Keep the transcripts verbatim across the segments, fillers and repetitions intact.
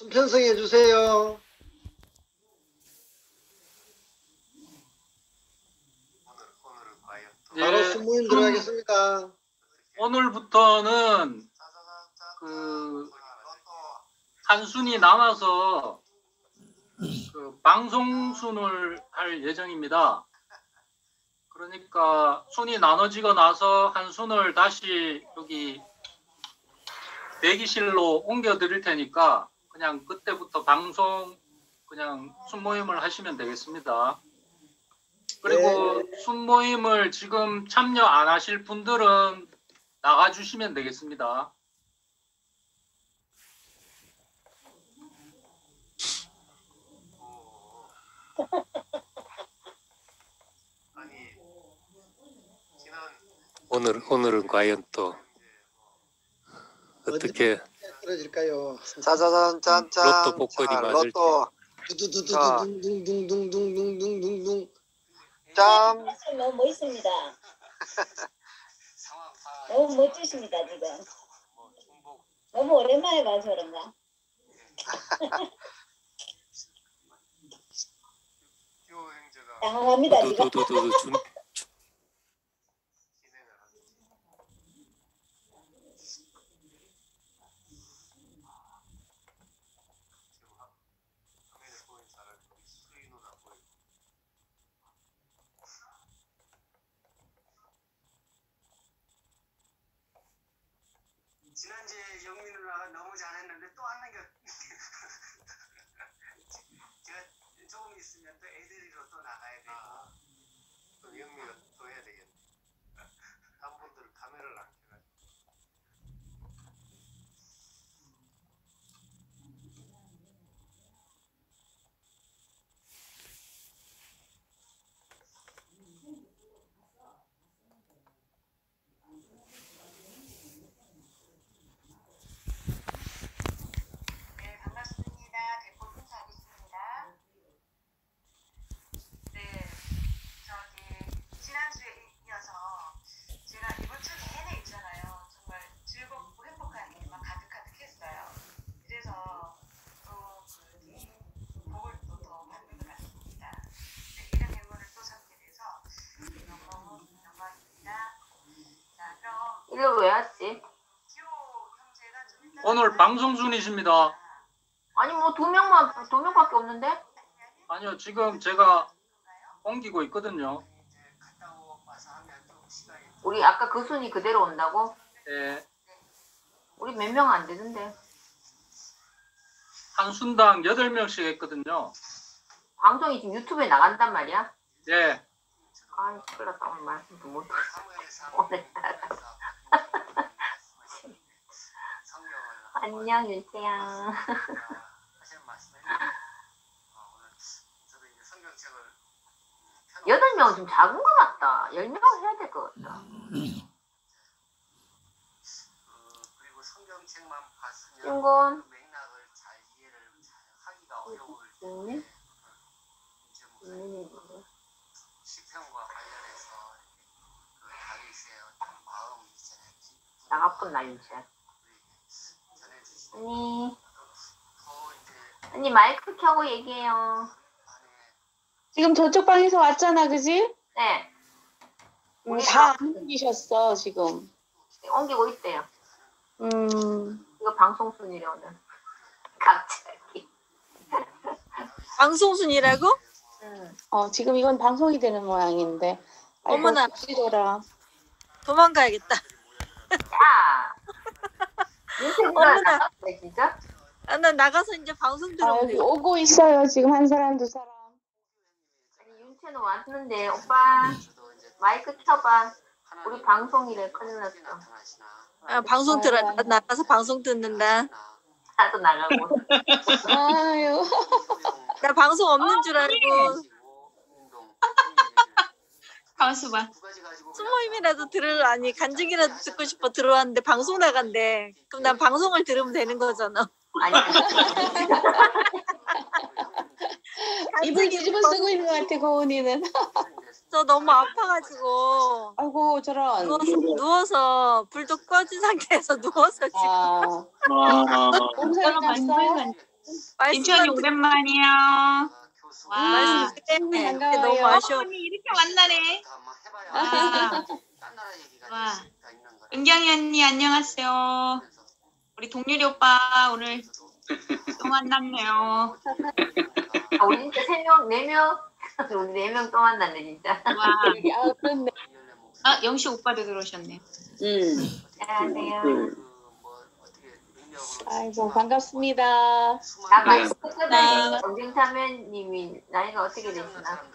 편성해 주세요. 바로 예, 순모임 들어가겠습니다. 오늘부터는 그 한순이 남아서 그 방송순을 할 예정입니다. 그러니까 순이 나눠지고 나서 한 순을 다시 여기 대기실로 옮겨 드릴 테니까 그냥 그때부터 방송 그냥 순모임을 하시면 되겠습니다. 그리고 네. 순모임을 지금 참여 안 하실 분들은 나가주시면 되겠습니다. 오늘 오늘은 과연 또 어떻게 떨어질까요? 짜자잔 짠짠. 로또 복권이 자, 맞을지. 로또 두두두두둥둥둥둥둥둥둥둥둥. 짠. 너무 멋있습니다. 너무 멋지십니다 지금. 너무 오랜만에 봐서 그런가. 당황합니다 지금. 두두두두 준 지난주에 영민 누나가 너무 잘했는데 또 안 남겨. 제가 조금 있으면 또 애들이로 또 나가야 되고. 아, 또 영미가 또 해야 되겠네. 한 분들은 카메라를 안 켜가지고. 네, 반갑습니다. 대포 인사하겠습니다. 네, 저기 지난주에 이어서 제가 이번 주 내내 있잖아요. 정말 즐겁고 행복한 일만 가득가득했어요. 그래서 또그 복을 또 더 받는 것 같습니다. 네, 이런 행운을 또 잡게 돼서 너무너무 영광입니다. 자, 그럼 이거 왜 왔지? 기호 형제가 좀 이따가 오늘 방송순이십니다. 아니 뭐 두 명만 두 명밖에 없는데? 아니요, 지금 제가 옮기고 있거든요. 우리 아까 그 순위 그대로 온다고? 예, 우리 몇 명 안 되던데. 한 순당 여덟 명씩 했거든요. 방송이 지금 유튜브에 나간단 말이야? 예, 아이 큰일 났다. 오늘 말씀도 못 들었어. 오늘따라. 안녕 윤태야. 여덟 명은 좀 작은 것 같다. 열 명은 해야 될 것 같다. 그리고 성경책만 봤으면 윤건. 그 맥락을 잘 이해를 잘 하기가 어려울 윤네? 이제 무슨 윤네 누구? 시편과 관련해서 그 다윗의 어떤 마음이 있잖아요. 나가쁜 나 윤채. 전해주시는 언니. 더 이제 언니 마이크 켜고 얘기해요. 안에 지금 저쪽 방에서 왔잖아, 그지? 네. 음, 다안 옮기셨어, 지금. 옮기고 있대요. 음, 이거 방송 순위래 오늘. 갑자기. 방송순이라고? 응. 어, 지금 이건 방송이 되는 모양인데. 아이고, 어머나. 찌더라. 도망가야겠다. 야! 윤채가 어머나. 나갔네 진짜? 아, 나 나가서 이제 방송 아, 들어오면 여기 되겠다. 오고 있어요, 지금 한 사람, 두 사람. 아니 윤채는 왔는데 오빠 마이크 켜봐. 우리 방송이래. 큰일 났어. 아, 방송 들어 나- 나가서 방송 듣는다. 나도 나가고. 아유. 나 방송 없는 줄 알고 가만있어 봐. 수모임이라도 들을 아니 간증이라도 듣고 싶어 들어왔는데 방송 나간대. 그럼 난 방송을 들으면 되는 거잖아. 아니. 입을 뒤집어 쓰고 있는 것 같아, 고은이는. 저 너무 아파가지고 아이고, 저런. 누워서, 누워서 불도 꺼진 상태에서 누워서 지금 아, 아, 몸살이 났어? 인천이 오랜만이야. 와, 말씀 네, 반가워요. 너무 아쉬워. 언니 이렇게 만나네. 와, 와. 은경이 언니 안녕하세요. 우리 동률이 오빠 오늘 또 만났네요. 아, 우리 진짜 세 명, 네 명, 우리 네 명 또 만났네 진짜. 와, 아, 그렇네. 아 영시 오빠도 들어오셨네. 음. 안녕하세요. 아이고, 반갑습니다. 나 마이크 네. 끄다니 경쟁자매님이 나이가 어떻게 되시나?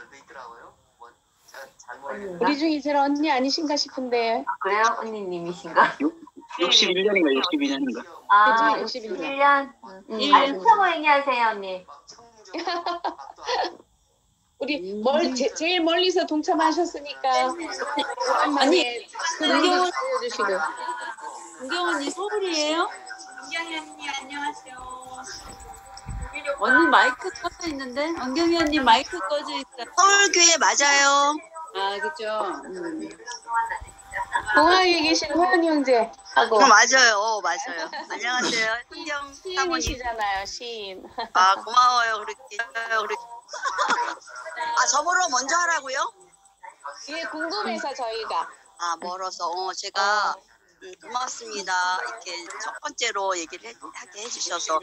언니인가? 우리 중에 제일 언니 아니신가 싶은데. 아, 그래요? 언니님이신가? 육십일 년인가 육십이 년인가? 아, 그죠? 육십일 년. 육십일 년? 음. 아, 수첩을 얘기하세요, 언니. 우리 멀, 제, 제일 멀리서 동참하셨으니까 오랜만에 은경 알려주시고. 은경 언니 서울이에요? 은경이 언니 안녕하세요. 언니 마이크 꺼져 있는데? 은경이 언니 마이크 꺼져 있어. 서울교회 맞아요. 아 그죠. 음. 동아에 계신 호연 형제 하고 맞아요. 어, 맞아요. 안녕하세요. 은경 사모님. 시인이시잖아요, 시인. 아 고마워요. 그렇게. 그렇게. 아 저보러 먼저 하라고요? 예, 궁금해서 저희가. 아 멀어서. 어 제가 음, 고맙습니다. 이렇게 첫 번째로 얘기를 해, 하게 해주셔서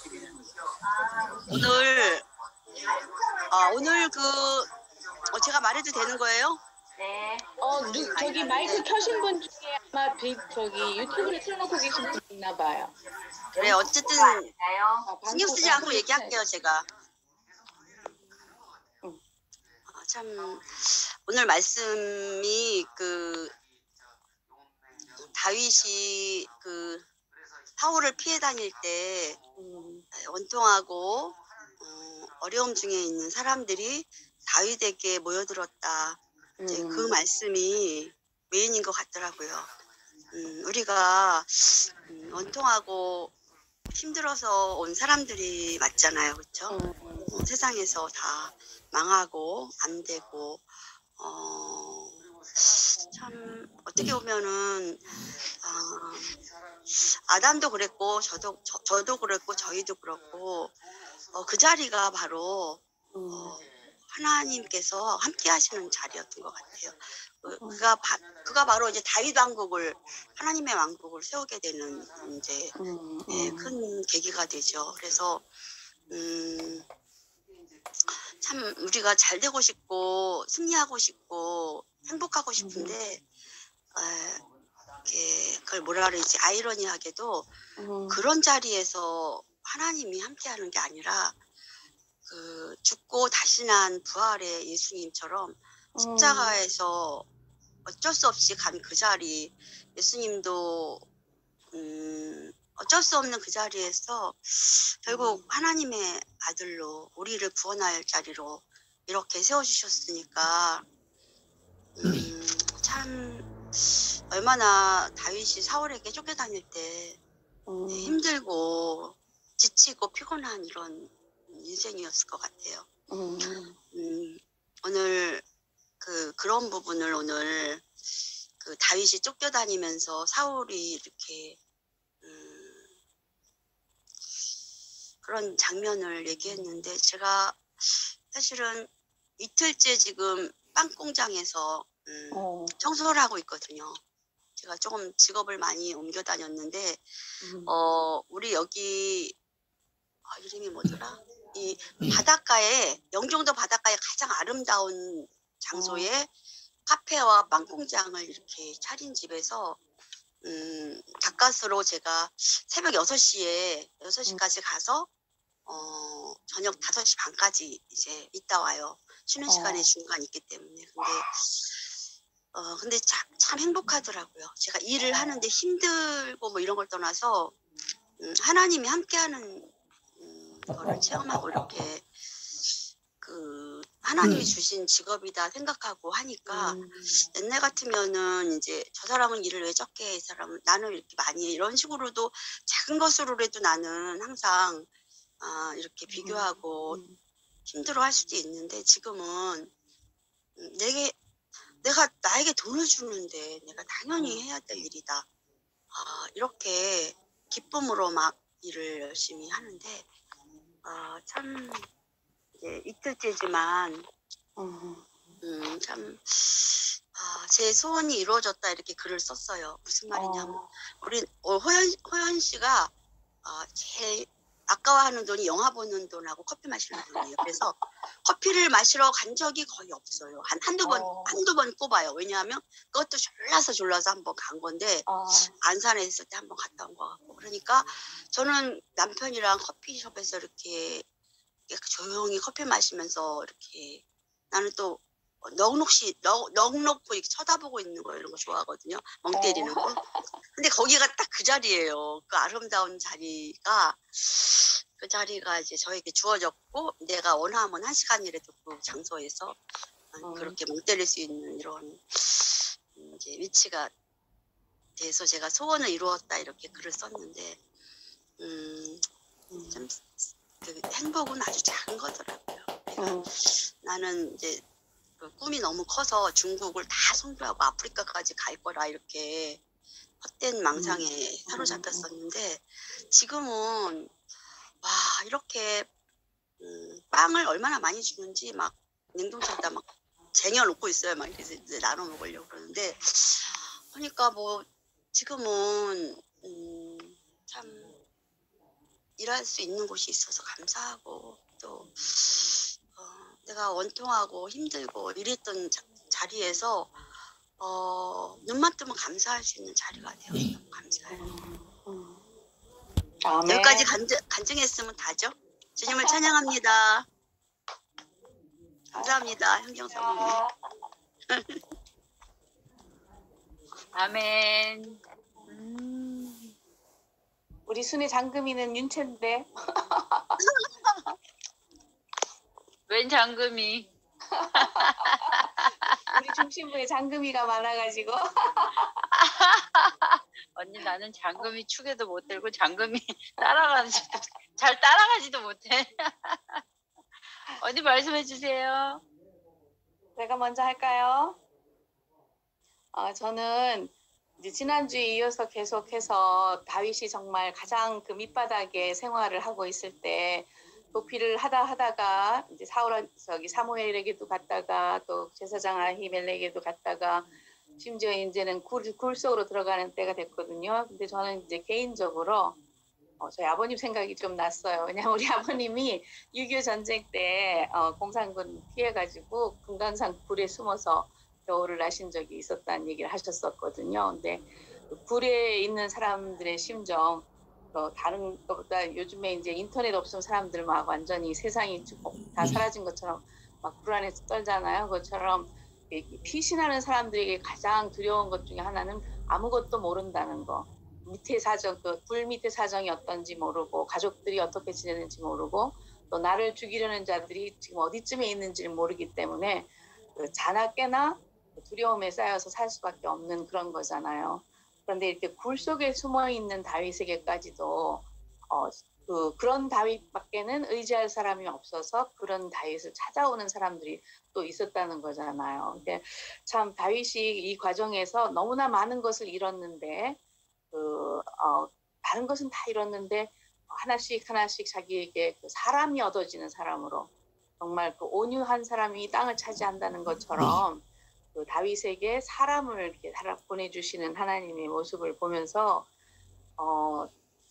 오늘 아 오늘 그 어, 제가 말해도 되는 거예요? 네. 어, 누, 저기 마이크 켜신 분 중에 아마 비, 저기 유튜브를 틀어놓고 계신 분 있나 봐요. 그래 어쨌든 아요. 신경 쓰지 않고 얘기할게요 제가. 아, 참 오늘 말씀이 그 다윗이 그 사울을 피해 다닐 때 음, 원통하고 어, 어려움 중에 있는 사람들이 다윗에게 모여들었다. 이제 그 말씀이 메인인 것 같더라고요. 음, 우리가 음, 원통하고 힘들어서 온 사람들이 맞잖아요, 그렇죠? 어, 세상에서 다 망하고 안 되고 어, 참 어떻게 보면은 아, 아담도 그랬고 저도 저, 저도 그랬고 저희도 그렇고 어, 그 자리가 바로 어, 하나님께서 함께 하시는 자리였던 것 같아요. 그, 그가 바, 그가 바로 이제 다윗 왕국을 하나님의 왕국을 세우게 되는 이제 예, 큰 계기가 되죠. 그래서 음, 참 우리가 잘 되고 싶고 승리하고 싶고 행복하고 싶은데 에, 이렇게 그걸 뭐라 그러지 아이러니하게도 그런 자리에서 하나님이 함께하는 게 아니라 그 죽고 다시 난 부활의 예수님처럼 십자가에서 어쩔 수 없이 간 그 자리 예수님도 음, 어쩔 수 없는 그 자리에서 결국 하나님의 아들로 우리를 구원할 자리로 이렇게 세워주셨으니까 음, 참 얼마나 다윗이 사울에게 쫓겨다닐 때 네, 힘들고 지치고 피곤한 이런 인생이었을 것 같아요. 음, 오늘 그 그런 부분을 오늘 그 다윗이 쫓겨다니면서 사울이 이렇게 음, 그런 장면을 얘기했는데 제가 사실은 이틀째 지금 빵 공장에서 음, 어. 청소를 하고 있거든요. 제가 조금 직업을 많이 옮겨 다녔는데 어 우리 여기 아, 이름이 뭐더라? 이 바닷가에 영종도 바닷가에 가장 아름다운 장소에 카페와 빵 공장을 이렇게 차린 집에서 음, 가까스로 제가 새벽 여섯 시에 여섯 시까지 가서 어, 저녁 다섯 시 반까지 이제 있다 와요. 쉬는 시간에 중간 있기 때문에. 근데 어, 근데 참, 참 행복하더라고요. 제가 일을 하는데 힘들고 뭐 이런 걸 떠나서 음, 하나님이 함께하는 음, 거를 체험하고 이렇게 그 하나님이 주신 직업이다 생각하고 하니까 옛날 같으면은 이제 저 사람은 일을 왜 적게 해, 이 사람은 나는 이렇게 많이 해. 이런 식으로도 작은 것으로라도 나는 항상 아, 이렇게 비교하고 힘들어 할 수도 있는데 지금은 내게 내가 나에게 돈을 주는데 내가 당연히 해야 될 일이다. 아, 이렇게 기쁨으로 막 일을 열심히 하는데 아, 참 이제 이틀째지만 음, 참 아, 제 소원이 이루어졌다 이렇게 글을 썼어요. 무슨 말이냐면 어. 우리 어, 호연 호연 씨가 아, 제일 아까워하는 돈이 영화 보는 돈하고 커피 마시는 돈이에요. 그래서 커피를 마시러 간 적이 거의 없어요. 한 한두 번 어. 한두 번 꼽아요. 왜냐하면 그것도 졸라서 졸라서 한번 간 건데 어. 안산에 있을 때 한번 갔다 온 거 같고 그러니까 저는 남편이랑 커피숍에서 이렇게 이렇게 조용히 커피 마시면서 이렇게 나는 또 넉넉시 넉 넉넉고 이렇게 쳐다보고 있는 거 이런 거 좋아하거든요. 멍 때리는 거. 근데 거기가 딱 그 자리예요. 그 아름다운 자리가 그 자리가 이제 저에게 주어졌고 내가 원하면 한 시간이라도 그 장소에서 음. 그렇게 멍 때릴 수 있는 이런 이제 위치가 돼서 제가 소원을 이루었다 이렇게 글을 썼는데 음, 참 그 행복은 아주 작은 거더라고요. 내가 음. 나는 이제 그 꿈이 너무 커서 중국을 다 송교하고 아프리카까지 갈 거라 이렇게 헛된 망상에 사로잡혔었는데 지금은 와 이렇게 음, 빵을 얼마나 많이 주는지 막 냉동실에다 막 쟁여놓고 있어요. 막 이렇게 이제 나눠 먹으려고 그러는데 그러니까 뭐 지금은 음, 참 일할 수 있는 곳이 있어서 감사하고 또 어, 내가 원통하고 힘들고 이랬던 자, 자리에서 어, 눈만 뜨면 감사할 수 있는 자리가 되어서 너무 감사해요. 아멘. 여기까지 간증, 간증했으면 다죠. 주님을 찬양합니다. 감사합니다. 현경사모님. 아멘. 음. 우리 순의 장금이는 윤채인데. 웬 장금이? 우리 중심부에 장금이가 많아가지고. 언니 나는 장금이 축에도 못 들고 장금이 따라가지도 잘 따라가지도 못해. 언니 말씀해 주세요. 제가 먼저 할까요? 어, 저는 이제 지난주에 이어서 계속해서 다윗이 정말 가장 그 밑바닥에 생활을 하고 있을 때 도피를 하다 하다가 이제 사울 저기 사무엘에게도 갔다가 또 제사장 아히멜렉에게도 갔다가 심지어 이제는 굴, 굴 속으로 들어가는 때가 됐거든요. 근데 저는 이제 개인적으로 어, 저희 아버님 생각이 좀 났어요. 왜냐면 우리 아버님이 육이오 전쟁 때 어, 공산군 피해가지고 금강산 굴에 숨어서 겨울을 나신 적이 있었다는 얘기를 하셨었거든요. 근데 그 굴에 있는 사람들의 심정, 또 다른 것보다 요즘에 이제 인터넷 없으면 사람들 막 완전히 세상이 다 사라진 것처럼 막 불안해서 떨잖아요. 그것처럼 피신하는 사람들에게 가장 두려운 것 중에 하나는 아무것도 모른다는 거. 밑에 사정, 그 굴 밑에 사정이 어떤지 모르고 가족들이 어떻게 지내는지 모르고 또 나를 죽이려는 자들이 지금 어디쯤에 있는지를 모르기 때문에 그 자나 깨나 두려움에 쌓여서 살 수밖에 없는 그런 거잖아요. 그런데 이렇게 굴 속에 숨어 있는 다윗에게까지도 어, 그 그런 다윗밖에는 의지할 사람이 없어서 그런 다윗을 찾아오는 사람들이 또 있었다는 거잖아요. 근데 참 다윗이 이 과정에서 너무나 많은 것을 잃었는데 그 어, 다른 것은 다 잃었는데 하나씩 하나씩 자기에게 그 사람이 얻어지는 사람으로 정말 그 온유한 사람이 땅을 차지한다는 것처럼 그 다윗에게 사람을 이렇게 보내주시는 하나님의 모습을 보면서 어,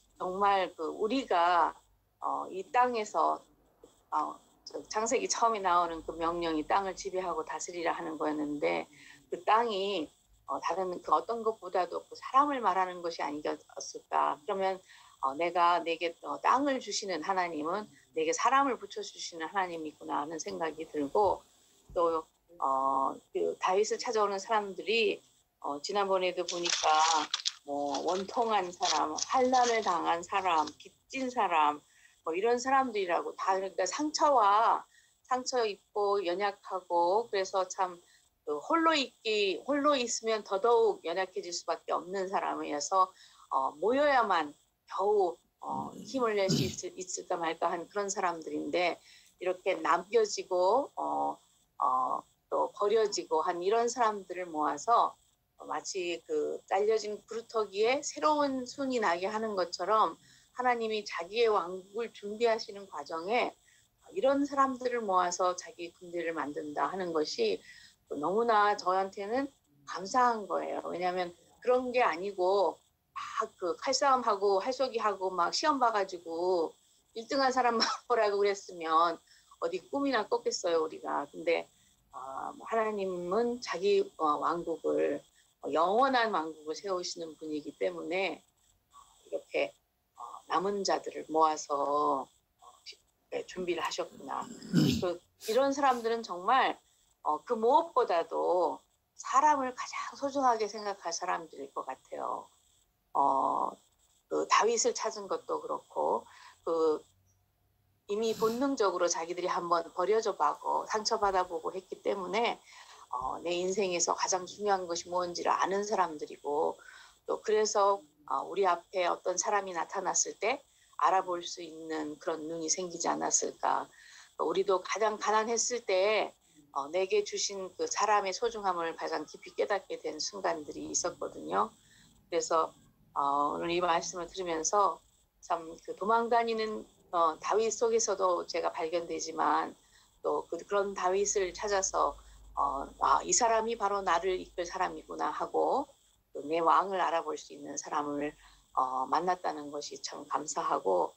정말 그 우리가 어, 이 땅에서 어, 창세기 처음에 나오는 그 명령이 땅을 지배하고 다스리라 하는 거였는데 그 땅이 어, 다른 그 어떤 것보다도 그 사람을 말하는 것이 아니었을까. 그러면 어, 내가 내게 어, 땅을 주시는 하나님은 내게 사람을 붙여주시는 하나님이구나 하는 생각이 들고 또 어, 그 다윗을 찾아오는 사람들이 어, 지난번에도 보니까 뭐 원통한 사람, 환난을 당한 사람, 빚진 사람 뭐 이런 사람들이라고 다 그러니까 상처와 상처 입고 연약하고 그래서 참 그 홀로 있기 홀로 있으면 더더욱 연약해질 수밖에 없는 사람이어서 어, 모여야만 겨우 어, 힘을 낼 수 있을까 말까 한 그런 사람들인데 이렇게 남겨지고 어, 어, 또 버려지고 한 이런 사람들을 모아서 마치 그 잘려진 구루터기에 새로운 순이 나게 하는 것처럼 하나님이 자기의 왕국을 준비하시는 과정에 이런 사람들을 모아서 자기 군대를 만든다 하는 것이 너무나 저한테는 감사한 거예요. 왜냐하면 그런 게 아니고 막 그 칼싸움하고 활쏘기하고 막 시험 봐가지고 일 등한 사람만 보라고 그랬으면 어디 꿈이나 꿨겠어요 우리가. 근데 어, 하나님은 자기 어, 왕국을 어, 영원한 왕국을 세우시는 분이기 때문에 이렇게 어, 남은 자들을 모아서 어, 네, 준비를 하셨구나. 그, 이런 사람들은 정말 어, 그 무엇보다도 사람을 가장 소중하게 생각할 사람들일 것 같아요. 어, 그 다윗을 찾은 것도 그렇고 그 이미 본능적으로 자기들이 한번 버려져 보고 상처받아 보고 했기 때문에 어, 내 인생에서 가장 중요한 것이 뭔지를 아는 사람들이고 또 그래서 어, 우리 앞에 어떤 사람이 나타났을 때 알아볼 수 있는 그런 눈이 생기지 않았을까. 우리도 가장 가난했을 때 어, 내게 주신 그 사람의 소중함을 가장 깊이 깨닫게 된 순간들이 있었거든요. 그래서 어, 오늘 이 말씀을 들으면서 참 그 도망다니는 어, 다윗 속에서도 제가 발견되지만 또 그, 그런 다윗을 찾아서 어, 아, 이 사람이 바로 나를 이끌 사람이구나 하고 또 내 왕을 알아볼 수 있는 사람을 어, 만났다는 것이 참 감사하고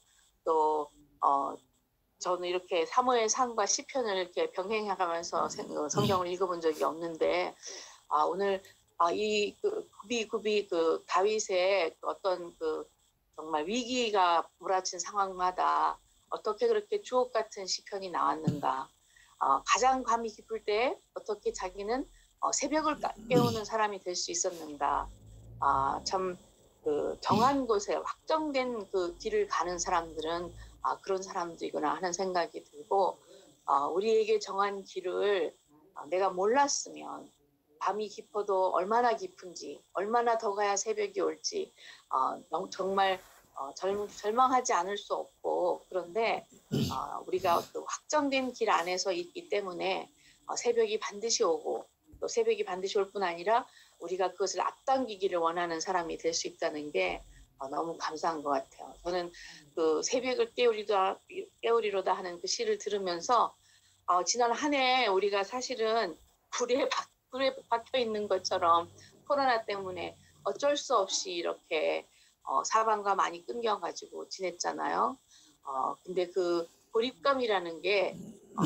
또 어, 저는 이렇게 사무엘상과 시편을 이렇게 병행하면서 성경을 읽어본 적이 없는데 아, 오늘 아, 이 그, 굽이 굽이 그 다윗의 어떤 그 정말 위기가 몰아친 상황마다 어떻게 그렇게 주옥 같은 시편이 나왔는가. 어, 가장 밤이 깊을 때 어떻게 자기는 어, 새벽을 깨우는 사람이 될 수 있었는가. 아, 참 그 정한 곳에 확정된 그 길을 가는 사람들은 아, 그런 사람들이구나 하는 생각이 들고 어, 우리에게 정한 길을 어, 내가 몰랐으면 밤이 깊어도 얼마나 깊은지 얼마나 더 가야 새벽이 올지 어, 정말 어, 절, 절망하지 않을 수 없고 그런데 어, 우리가 그 확정된 길 안에서 있기 때문에 어, 새벽이 반드시 오고 또 새벽이 반드시 올 뿐 아니라 우리가 그것을 앞당기기를 원하는 사람이 될 수 있다는 게 어, 너무 감사한 것 같아요. 저는 그 새벽을 깨우리다, 깨우리로다 하는 그 시를 들으면서 어, 지난 한 해 우리가 사실은 불에, 박, 불에 박혀 있는 것처럼 코로나 때문에 어쩔 수 없이 이렇게 어, 사방과 많이 끊겨가지고 지냈잖아요. 어, 근데 그 고립감이라는 게 어,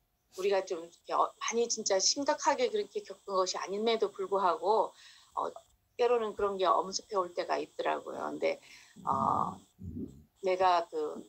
우리가 좀 이렇게 어, 많이 진짜 심각하게 그렇게 겪은 것이 아님에도 불구하고 어, 때로는 그런 게 엄습해 올 때가 있더라고요. 근데 어, 내가 그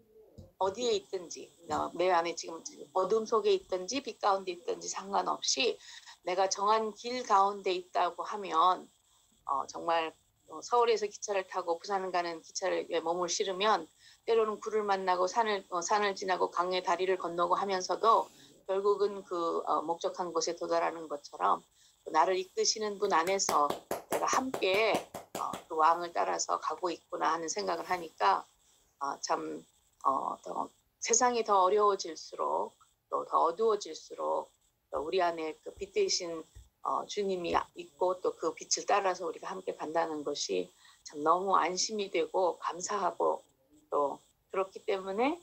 어디에 있든지 어, 내 안에 지금 어둠 속에 있든지 빛 가운데 있든지 상관없이 내가 정한 길 가운데 있다고 하면 어, 정말 서울에서 기차를 타고 부산 가는 기차를 몸을 실으면 때로는 굴을 만나고 산을 어, 산을 지나고 강의 다리를 건너고 하면서도 결국은 그 어, 목적한 곳에 도달하는 것처럼 나를 이끄시는 분 안에서 내가 함께 어, 그 왕을 따라서 가고 있구나 하는 생각을 하니까 어, 참 어, 더 세상이 더 어려워질수록 또 더 어두워질수록 또 우리 안에 그 빛 대신 어, 주님이 있고 또 그 빛을 따라서 우리가 함께 간다는 것이 참 너무 안심이 되고 감사하고 또 그렇기 때문에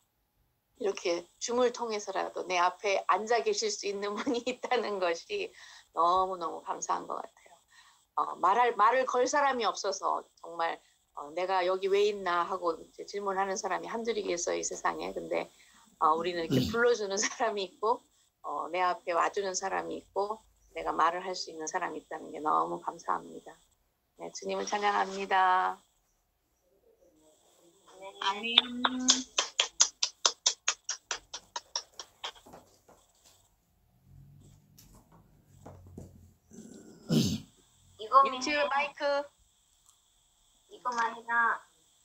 이렇게 줌을 통해서라도 내 앞에 앉아 계실 수 있는 분이 있다는 것이 너무너무 감사한 것 같아요. 어, 말할, 말을 걸 사람이 없어서 정말 어, 내가 여기 왜 있나 하고 질문하는 사람이 한둘이겠어요, 이 세상에. 근데 어, 우리는 이렇게 불러주는 사람이 있고 어, 내 앞에 와주는 사람이 있고 내가 말을 할 수 있는 사람이 있다는 게 너무 감사합니다. 네, 주님을 찬양합니다. 아멘. 이거만 유튜브 해. 마이크. 이거만 해라.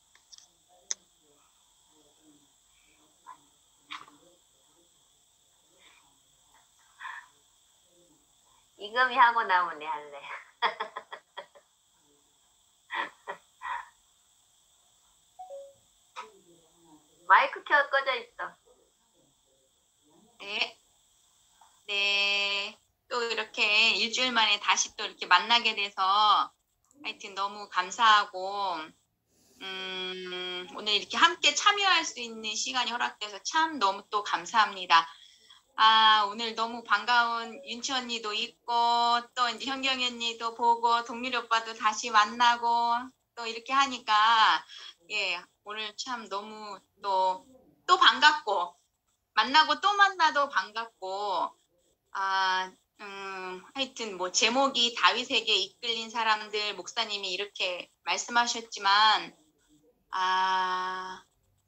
이금이 하고 나면 내 할래. 마이크 켜 꺼져 있어. 네. 네. 또 이렇게 일주일 만에 다시 또 이렇게 만나게 돼서 하여튼 너무 감사하고 음, 오늘 이렇게 함께 참여할 수 있는 시간이 허락돼서 참 너무 또 감사합니다. 아, 오늘 너무 반가운 윤치 언니도 있고, 또 이제 현경이 언니도 보고, 동률이 오빠도 다시 만나고, 또 이렇게 하니까, 예, 오늘 참 너무 또, 또 반갑고, 만나고 또 만나도 반갑고, 아, 음, 하여튼 뭐 제목이 다윗에게 이끌린 사람들, 목사님이 이렇게 말씀하셨지만, 아,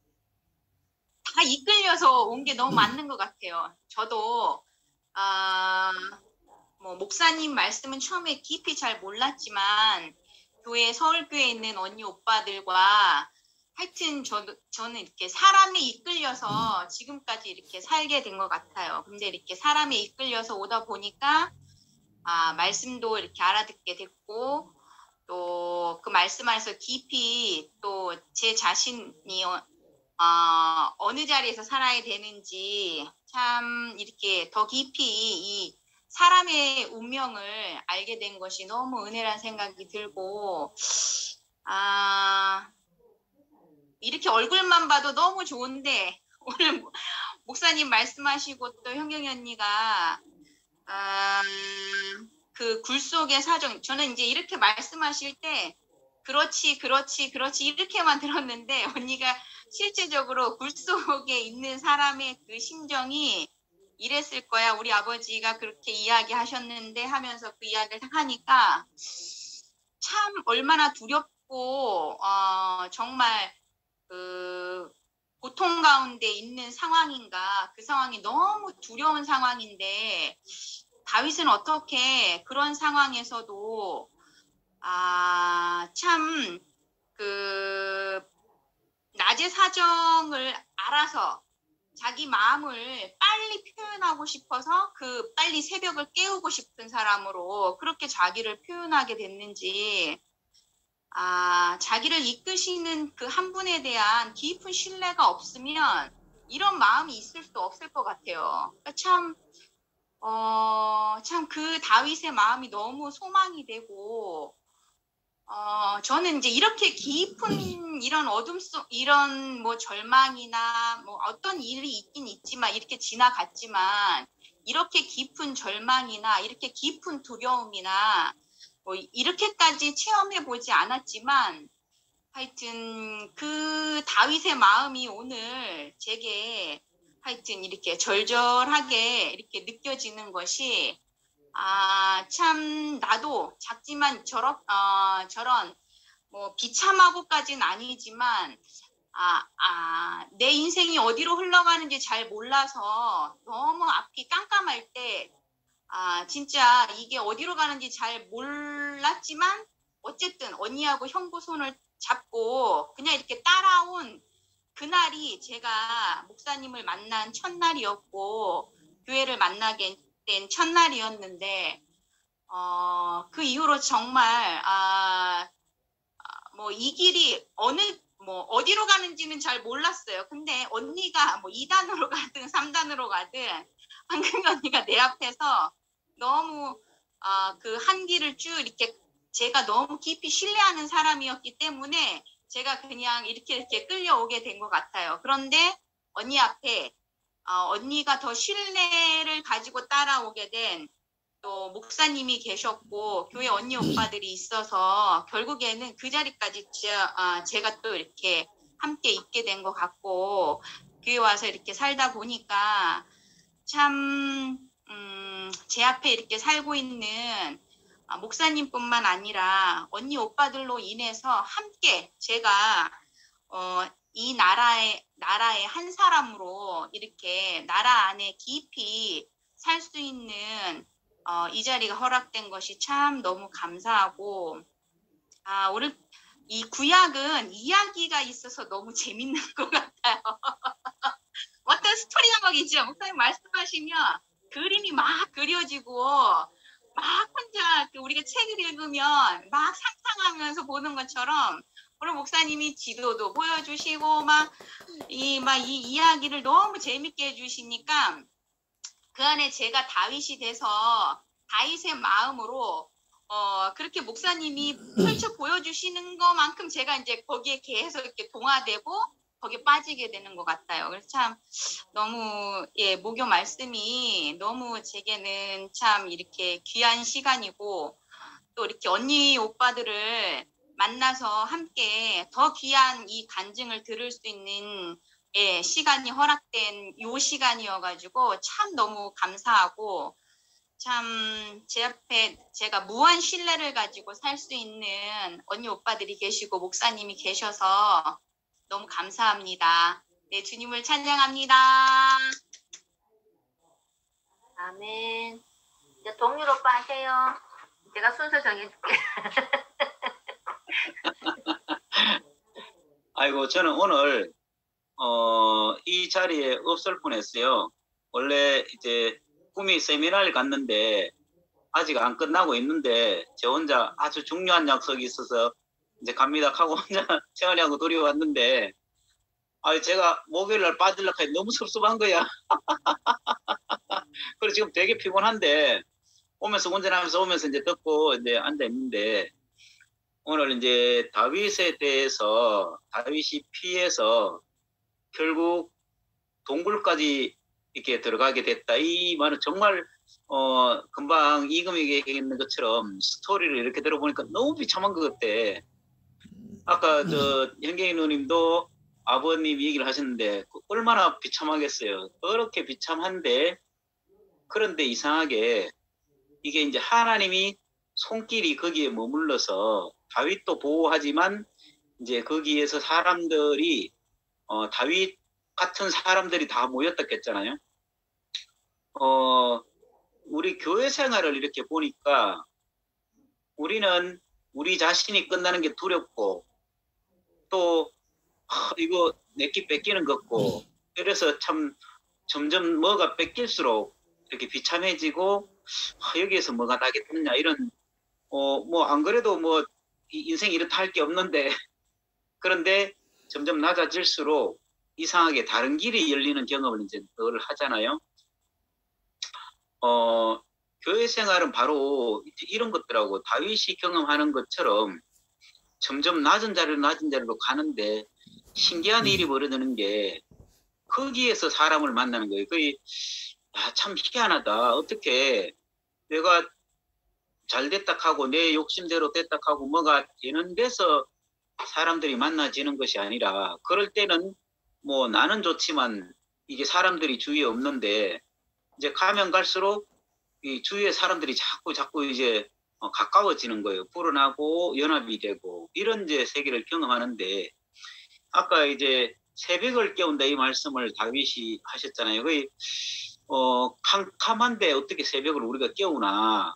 다 이끌려서 온 게 너무 맞는 것 같아요. 저도 아, 뭐 목사님 말씀은 처음에 깊이 잘 몰랐지만 교회 서울교회에 있는 언니 오빠들과 하여튼 저도 저는 이렇게 사람에 이끌려서 지금까지 이렇게 살게 된 것 같아요. 근데 이렇게 사람에 이끌려서 오다 보니까 아, 말씀도 이렇게 알아듣게 됐고 또 그 말씀 안에서 깊이 또 제 자신이 어, 어느 자리에서 살아야 되는지 참 이렇게 더 깊이 이 사람의 운명을 알게 된 것이 너무 은혜란 생각이 들고 아 이렇게 얼굴만 봐도 너무 좋은데 오늘 목사님 말씀하시고 또 현경이 언니가 아, 그 굴 속의 사정 저는 이제 이렇게 말씀하실 때 그렇지 그렇지 그렇지 이렇게만 들었는데 언니가 실제적으로 굴 속에 있는 사람의 그 심정이 이랬을 거야. 우리 아버지가 그렇게 이야기하셨는데 하면서 그 이야기를 하니까 참 얼마나 두렵고 어, 정말 그 고통 가운데 있는 상황인가. 그 상황이 너무 두려운 상황인데 다윗은 어떻게 그런 상황에서도 아, 참 그 낮의 사정을 알아서 자기 마음을 빨리 표현하고 싶어서 그 빨리 새벽을 깨우고 싶은 사람으로 그렇게 자기를 표현하게 됐는지 아, 자기를 이끄시는 그 한 분에 대한 깊은 신뢰가 없으면 이런 마음이 있을 수 없을 것 같아요. 그러니까 참, 어, 참 그 다윗의 마음이 너무 소망이 되고 어, 저는 이제 이렇게 깊은 이런 어둠 속, 이런 뭐 절망이나 뭐 어떤 일이 있긴 있지만, 이렇게 지나갔지만, 이렇게 깊은 절망이나, 이렇게 깊은 두려움이나, 뭐 이렇게까지 체험해 보지 않았지만, 하여튼 그 다윗의 마음이 오늘 제게 하여튼 이렇게 절절하게 이렇게 느껴지는 것이 아, 참, 나도 작지만 저런, 어, 저런, 뭐, 비참하고까지는 아니지만, 아, 아, 내 인생이 어디로 흘러가는지 잘 몰라서 너무 앞이 깜깜할 때, 아, 진짜 이게 어디로 가는지 잘 몰랐지만, 어쨌든 언니하고 형부 손을 잡고 그냥 이렇게 따라온 그날이 제가 목사님을 만난 첫날이었고, 교회를 만나게 된 첫날이었는데 어, 그 이후로 정말 아, 뭐 이 길이 어느 뭐 어디로 가는지는 잘 몰랐어요. 근데 언니가 뭐 이 단으로 가든 삼 단으로 가든 한금 언니가 내 앞에서 너무 아, 그 한 길을 쭉 이렇게 제가 너무 깊이 신뢰하는 사람이었기 때문에 제가 그냥 이렇게 이렇게 끌려오게 된 것 같아요. 그런데 언니 앞에 어, 언니가 더 신뢰를 가지고 따라오게 된 또 목사님이 계셨고 교회 언니 오빠들이 있어서 결국에는 그 자리까지 제, 어, 제가 또 이렇게 함께 있게 된 것 같고 교회 와서 이렇게 살다 보니까 참 음, 제 앞에 이렇게 살고 있는 어, 목사님뿐만 아니라 언니 오빠들로 인해서 함께 제가 어, 이 나라의, 나라의 한 사람으로 이렇게 나라 안에 깊이 살 수 있는 어, 이 자리가 허락된 것이 참 너무 감사하고, 아, 오늘 이 구약은 이야기가 있어서 너무 재밌는 것 같아요. 어떤 스토리가 막 있죠. 목사님 말씀하시면 그림이 막 그려지고, 막 혼자 우리가 책을 읽으면 막 상상하면서 보는 것처럼 오늘 목사님이 지도도 보여주시고 막 이 막 이 이야기를 너무 재밌게 해주시니까 그 안에 제가 다윗이 돼서 다윗의 마음으로 어, 그렇게 목사님이 펼쳐 보여주시는 것만큼 제가 이제 거기에 계속 이렇게 동화되고 거기에 빠지게 되는 것 같아요. 그래서 참 너무 예 목요 말씀이 너무 제게는 참 이렇게 귀한 시간이고 또 이렇게 언니 오빠들을 만나서 함께 더 귀한 이 간증을 들을 수 있는 예, 시간이 허락된 요 시간이어가지고 참 너무 감사하고 참 제 앞에 제가 무한 신뢰를 가지고 살 수 있는 언니 오빠들이 계시고 목사님이 계셔서 너무 감사합니다. 네, 주님을 찬양합니다. 아멘. 이제 동률 오빠 하세요. 제가 순서 정해줄게. 아이고, 저는 오늘, 어, 이 자리에 없을 뻔했어요. 원래 이제 꿈이 세미나를 갔는데, 아직 안 끝나고 있는데, 저 혼자 아주 중요한 약속이 있어서, 이제 갑니다 하고 혼자 채원이하고 둘이 왔는데, 아, 제가 목요일날 빠지려고 하니 너무 섭섭한 거야. 그래서 지금 되게 피곤한데, 오면서 운전하면서 오면서 이제 듣고 이제 앉아 있는데, 오늘 이제 다윗에 대해서 다윗이 피해서 결국 동굴까지 이렇게 들어가게 됐다. 이 말은 정말 어 금방 이금이 얘기했는 것처럼 스토리를 이렇게 들어보니까 너무 비참한 것 같아. 아까 저 현경이 누님도 아버님 얘기를 하셨는데 얼마나 비참하겠어요. 그렇게 비참한데 그런데 이상하게 이게 이제 하나님이 손길이 거기에 머물러서 다윗도 보호하지만 이제 거기에서 사람들이 어, 다윗 같은 사람들이 다 모였다겠잖아요. 어, 우리 교회 생활을 이렇게 보니까 우리는 우리 자신이 끝나는 게 두렵고 또 하, 이거 내끼 뺏기는 것 같고 그래서 참 점점 뭐가 뺏길수록 이렇게 비참해지고 하, 여기에서 뭐가 나겠느냐 이런 어, 뭐 안 그래도 뭐 인생이 이렇다 할 게 없는데 그런데 점점 낮아질수록 이상하게 다른 길이 열리는 경험을 이제 늘 하잖아요. 어, 교회 생활은 바로 이런 것들하고 다윗이 경험하는 것처럼 점점 낮은 자리로 낮은 자리로 가는데 신기한 일이 벌어지는 게 거기에서 사람을 만나는 거예요. 그게 아, 참 희한하다. 어떻게 내가 잘 됐다 하고 내 욕심대로 됐다 하고 뭐가 되는 데서 사람들이 만나지는 것이 아니라 그럴 때는 뭐 나는 좋지만 이게 사람들이 주위에 없는데 이제 가면 갈수록 이 주위에 사람들이 자꾸 자꾸 이제 어, 가까워지는 거예요. 불어나고 연합이 되고 이런 이제 세계를 경험하는데 아까 이제 새벽을 깨운다 이 말씀을 다윗이 하셨잖아요. 거의 어 캄캄한데 어떻게 새벽을 우리가 깨우나.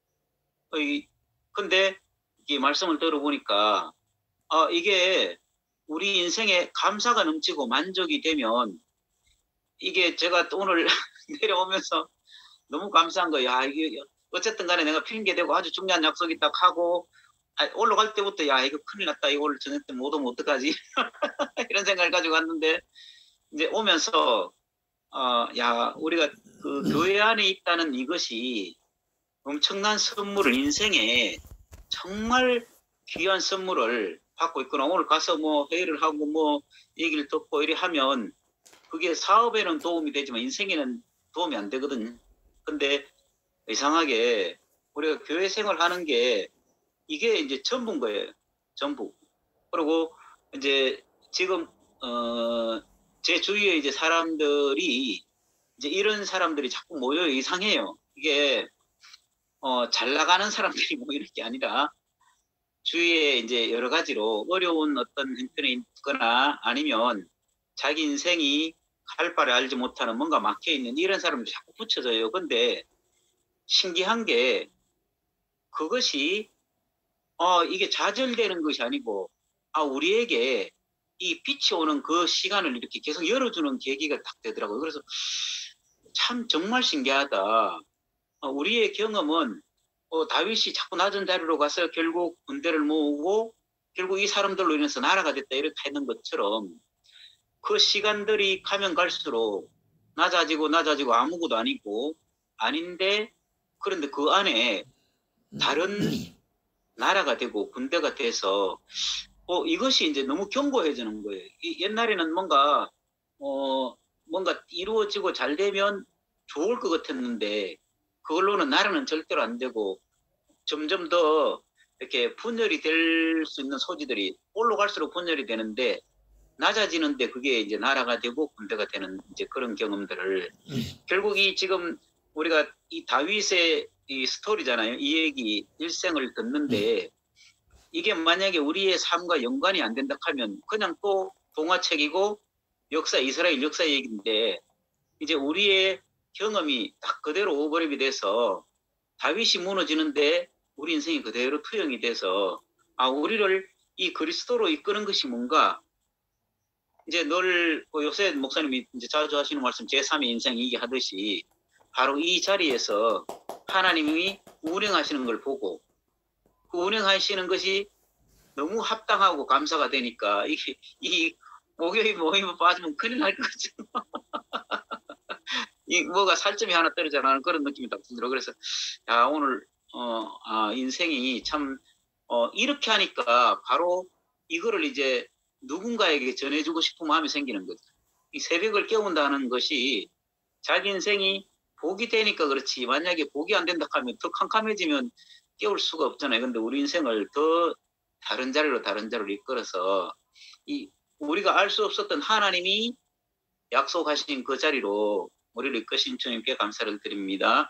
근데 이 말씀을 들어보니까 아, 이게 우리 인생에 감사가 넘치고 만족이 되면 이게 제가 오늘 내려오면서 너무 감사한 거야. 야, 이게 어쨌든 간에 내가 핑계대고 아주 중요한 약속이 딱 하고 아, 올라갈 때부터 야 이거 큰일 났다. 이걸 저녁 때 못 오면 어떡하지? 이런 생각을 가지고 왔는데 이제 오면서 어, 야 우리가 그 교회 안에 있다는 이것이 엄청난 선물을 인생에 정말 귀한 선물을 받고 있구나. 오늘 가서 뭐 회의를 하고 뭐 얘기를 듣고 이래 하면 그게 사업에는 도움이 되지만 인생에는 도움이 안 되거든. 근데 이상하게 우리가 교회 생활하는 게 이게 이제 전부인 거예요. 전부. 그리고 이제 지금 어 제 주위에 이제 사람들이 이제 이런 사람들이 자꾸 모여요. 이상해요. 이게 어, 잘 나가는 사람들이 모이는 게 아니라 주위에 이제 여러 가지로 어려운 어떤 형편에 있거나 아니면 자기 인생이 갈 바를 알지 못하는 뭔가 막혀 있는 이런 사람들이 자꾸 붙여져요. 근데 신기한 게 그것이 어, 이게 좌절되는 것이 아니고 아, 우리에게 이 빛이 오는 그 시간을 이렇게 계속 열어주는 계기가 딱 되더라고요. 그래서 참 정말 신기하다. 어, 우리의 경험은 어, 다윗이 자꾸 낮은 자리로 가서 결국 군대를 모으고 결국 이 사람들로 인해서 나라가 됐다 이렇게 하는 것처럼 그 시간들이 가면 갈수록 낮아지고 낮아지고 아무것도 아니고 아닌데 그런데 그 안에 다른 나라가 되고 군대가 돼서 어, 이것이 이제 너무 견고해지는 거예요. 이, 옛날에는 뭔가 어, 뭔가 이루어지고 잘 되면 좋을 것 같았는데 그걸로는 나라는 절대로 안 되고 점점 더 이렇게 분열이 될 수 있는 소지들이 올라갈수록 분열이 되는데 낮아지는데 그게 이제 나라가 되고 군대가 되는 이제 그런 경험들을 결국 이 지금 우리가 이 다윗의 이 스토리잖아요. 이 얘기 일생을 듣는데 이게 만약에 우리의 삶과 연관이 안 된다 하면 그냥 또 동화책이고 역사 이스라엘 역사 얘기인데 이제 우리의 경험이 딱 그대로 오버랩이 돼서 다윗이 무너지는데 우리 인생이 그대로 투영이 돼서 아 우리를 이 그리스도로 이끄는 것이 뭔가 이제 늘 요새 목사님이 이제 자주 하시는 말씀 제삼의 인생 이게 하듯이 바로 이 자리에서 하나님이 운행하시는 걸 보고 그 운행하시는 것이 너무 합당하고 감사가 되니까 이게 이 목요일 모임에 빠지면 큰일 날 거죠. 이 뭐가 살점이 하나 떨어져 나는 그런 느낌이 딱 들어. 그래서 야 오늘 어 아, 인생이 참 어, 이렇게 하니까 바로 이거를 이제 누군가에게 전해주고 싶은 마음이 생기는 거죠. 이 새벽을 깨운다는 것이 자기 인생이 복이 되니까 그렇지 만약에 복이 안 된다 하면 더 캄캄해지면 깨울 수가 없잖아요. 근데 우리 인생을 더 다른 자리로 다른 자리로 이끌어서 이 우리가 알 수 없었던 하나님이 약속하신 그 자리로 우리를 이끄신 주님께 감사를 드립니다.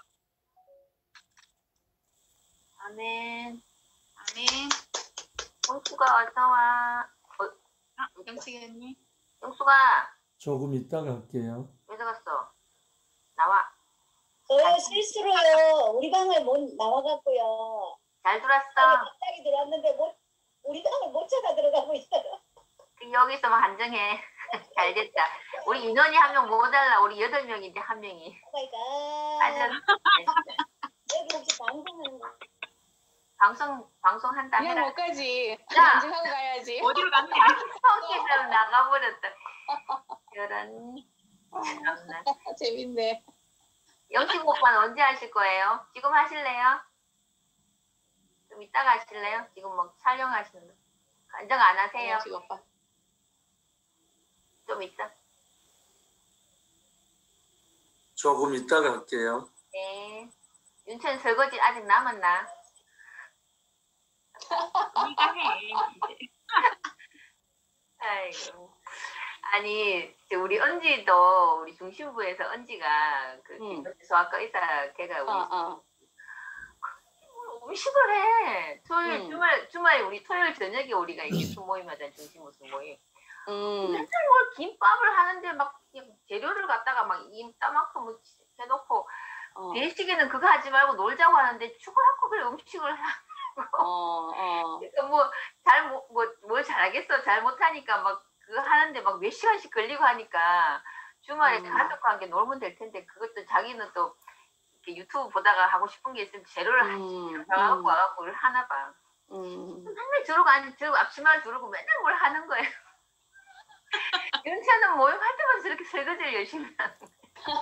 아멘. 아멘. 영수가 어서와. 어, 아, 우경숙 언니. 영수가 조금 이따가 할게요. 왜 들어갔어? 나와. 저 실수로요. 우리 방을 못 나와갖고요. 잘 들었어. 갑자기 들어왔는데 못, 우리 방을 못 찾아 들어가고 있어요. 그 여기 있으면 한정해. 잘 됐다. 우리 인원이 한 명 모자라. 우리 여덟 명인데 한 명이. 오마이갓. 맞아. 여기 혹시 방송하는 거? 방송 방송한다 그냥 해라. 못 가지. 야! 간증하고 가야지. 어디로 갔냐? 성기대로 나가버렸다. 이런. 참나. 재밌네. 영식 오빠는 언제 하실 거예요? 지금 하실래요? 좀 이따가 하실래요? 지금 뭐 촬영하시는 거. 간정 안 하세요? 영식 오빠. 좀 이따. 조금 이따가 할게요. 네. 윤천 설거지 아직 남았나? 우리가 해. 아이고. 아니, 이제 우리 언지도 우리 중심부에서 언지가 그 응. 소아과 의사 걔가 우리 어, 어. 음식을 해. 토요일 응. 주말 주말에 우리 토요일 저녁에 우리가 이렇게 수모임 하자 중심부 수모임. 음. 맨날 뭘 김밥을 하는데 막 그냥 재료를 갖다가 막 임 따만큼 뭐 해놓고 어. 대식에는 그거 하지 말고 놀자고 하는데 축구하고 그래 음식을 하고 어, 어. 뭐잘뭐뭘 잘하겠어 잘 못하니까 막 그거 하는데 막 몇 시간씩 걸리고 하니까 주말에 음. 가족과 함께 놀면 될 텐데 그것도 자기는 또 이렇게 유튜브 보다가 하고 싶은 게 있으면 재료를 음. 하나갖고 음. 와갖고 그걸 하나 봐. 음. 맨날 저러고 아니 저 앞치마를 두르고 맨날 뭘 하는 거예요. 윤채는 모임 할 때마다 저렇게 설거지를 열심히 하는 거예요.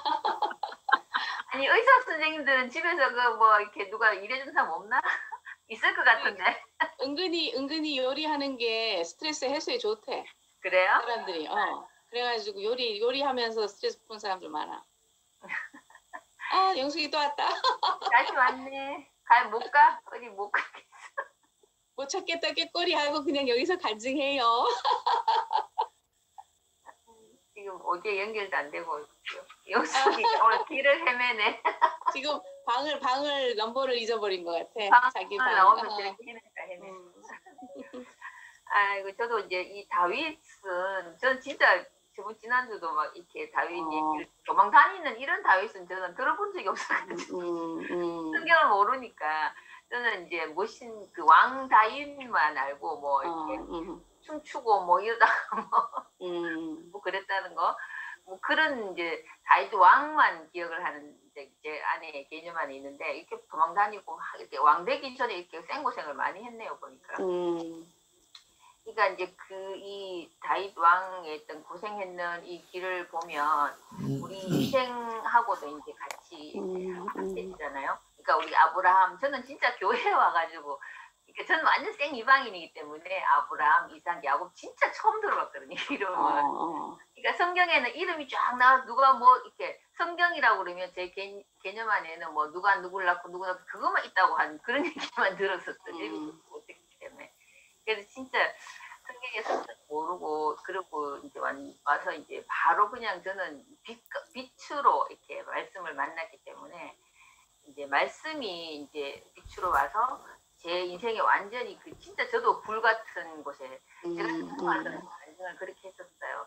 아니 의사 선생님들은 집에서 그 뭐 이렇게 누가 일해준 사람 없나? 있을 것 같은데. 은근히 은근히 요리하는 게 스트레스 해소에 좋대. 그래요? 사람들이. 어. 그래가지고 요리 요리하면서 스트레스 푸는 사람들 많아. 아 영숙이 또 왔다. 다시 왔네. 갈 못 가? 어디 못 가겠어. 못 찾겠다 깨꼬리 하고 그냥 여기서 간증해요. 지금 어디에 연결도 안 되고 있고요. 영숙이 오늘 길을 헤매네. 지금 방을 방을 넘버를 잊어버린 것 같아. 방, 자기 방을 방. 나오면 어. 저렇게 헤맸다 헤매. 음. 아이고 저도 이제 이 다윗은 저는 진짜 저번 지난주도 막 이렇게 다윗 어. 얘기를 도망 다니는 이런 다윗은 저는 들어본 적이 없었거든요. 음, 음. 성경을 모르니까 저는 이제 모신 그 왕 다윗만 알고 뭐 어, 이렇게 음, 춤추고 뭐 이러다가 뭐, 음. 뭐 그랬다는 거. 뭐 그런 이제 다윗 왕만 기억을 하는 이제 제 안에 개념 안에 있는데 이렇게 도망 다니고 막 이렇게 왕 되기 전에 이렇게 생고생을 많이 했네요 보니까. 음. 그러니까 이제 그 이 다윗 왕의 어떤 고생했는 이 길을 보면 우리 인생하고도 이제 같이 음, 음. 합쳐지잖아요. 그러니까 우리 아브라함, 저는 진짜 교회에 와가지고, 그러니까 저는 완전 생 이방인이기 때문에 아브라함, 이삭, 야곱 진짜 처음 들어봤거든요, 이름을. 어, 어. 그러니까 성경에는 이름이 쫙 나와 누가 뭐 이렇게 성경이라고 그러면 제 개, 개념 안에는 뭐 누가 누구를 낳고 누구 낳고 그것만 있다고 하는 그런 얘기만 들었었어요. 음. 못했기 때문에. 그래서 진짜 성경에 성경 모르고 그러고 이제 완- 와서 이제 바로 그냥 저는 빛, 빛으로 이렇게 말씀을 만났기 때문에 이제 말씀이 이제 빛으로 와서 제 인생에 완전히 그 진짜 저도 불 같은 곳에 제가 음, 생활을 음. 완전히 그렇게 했었어요.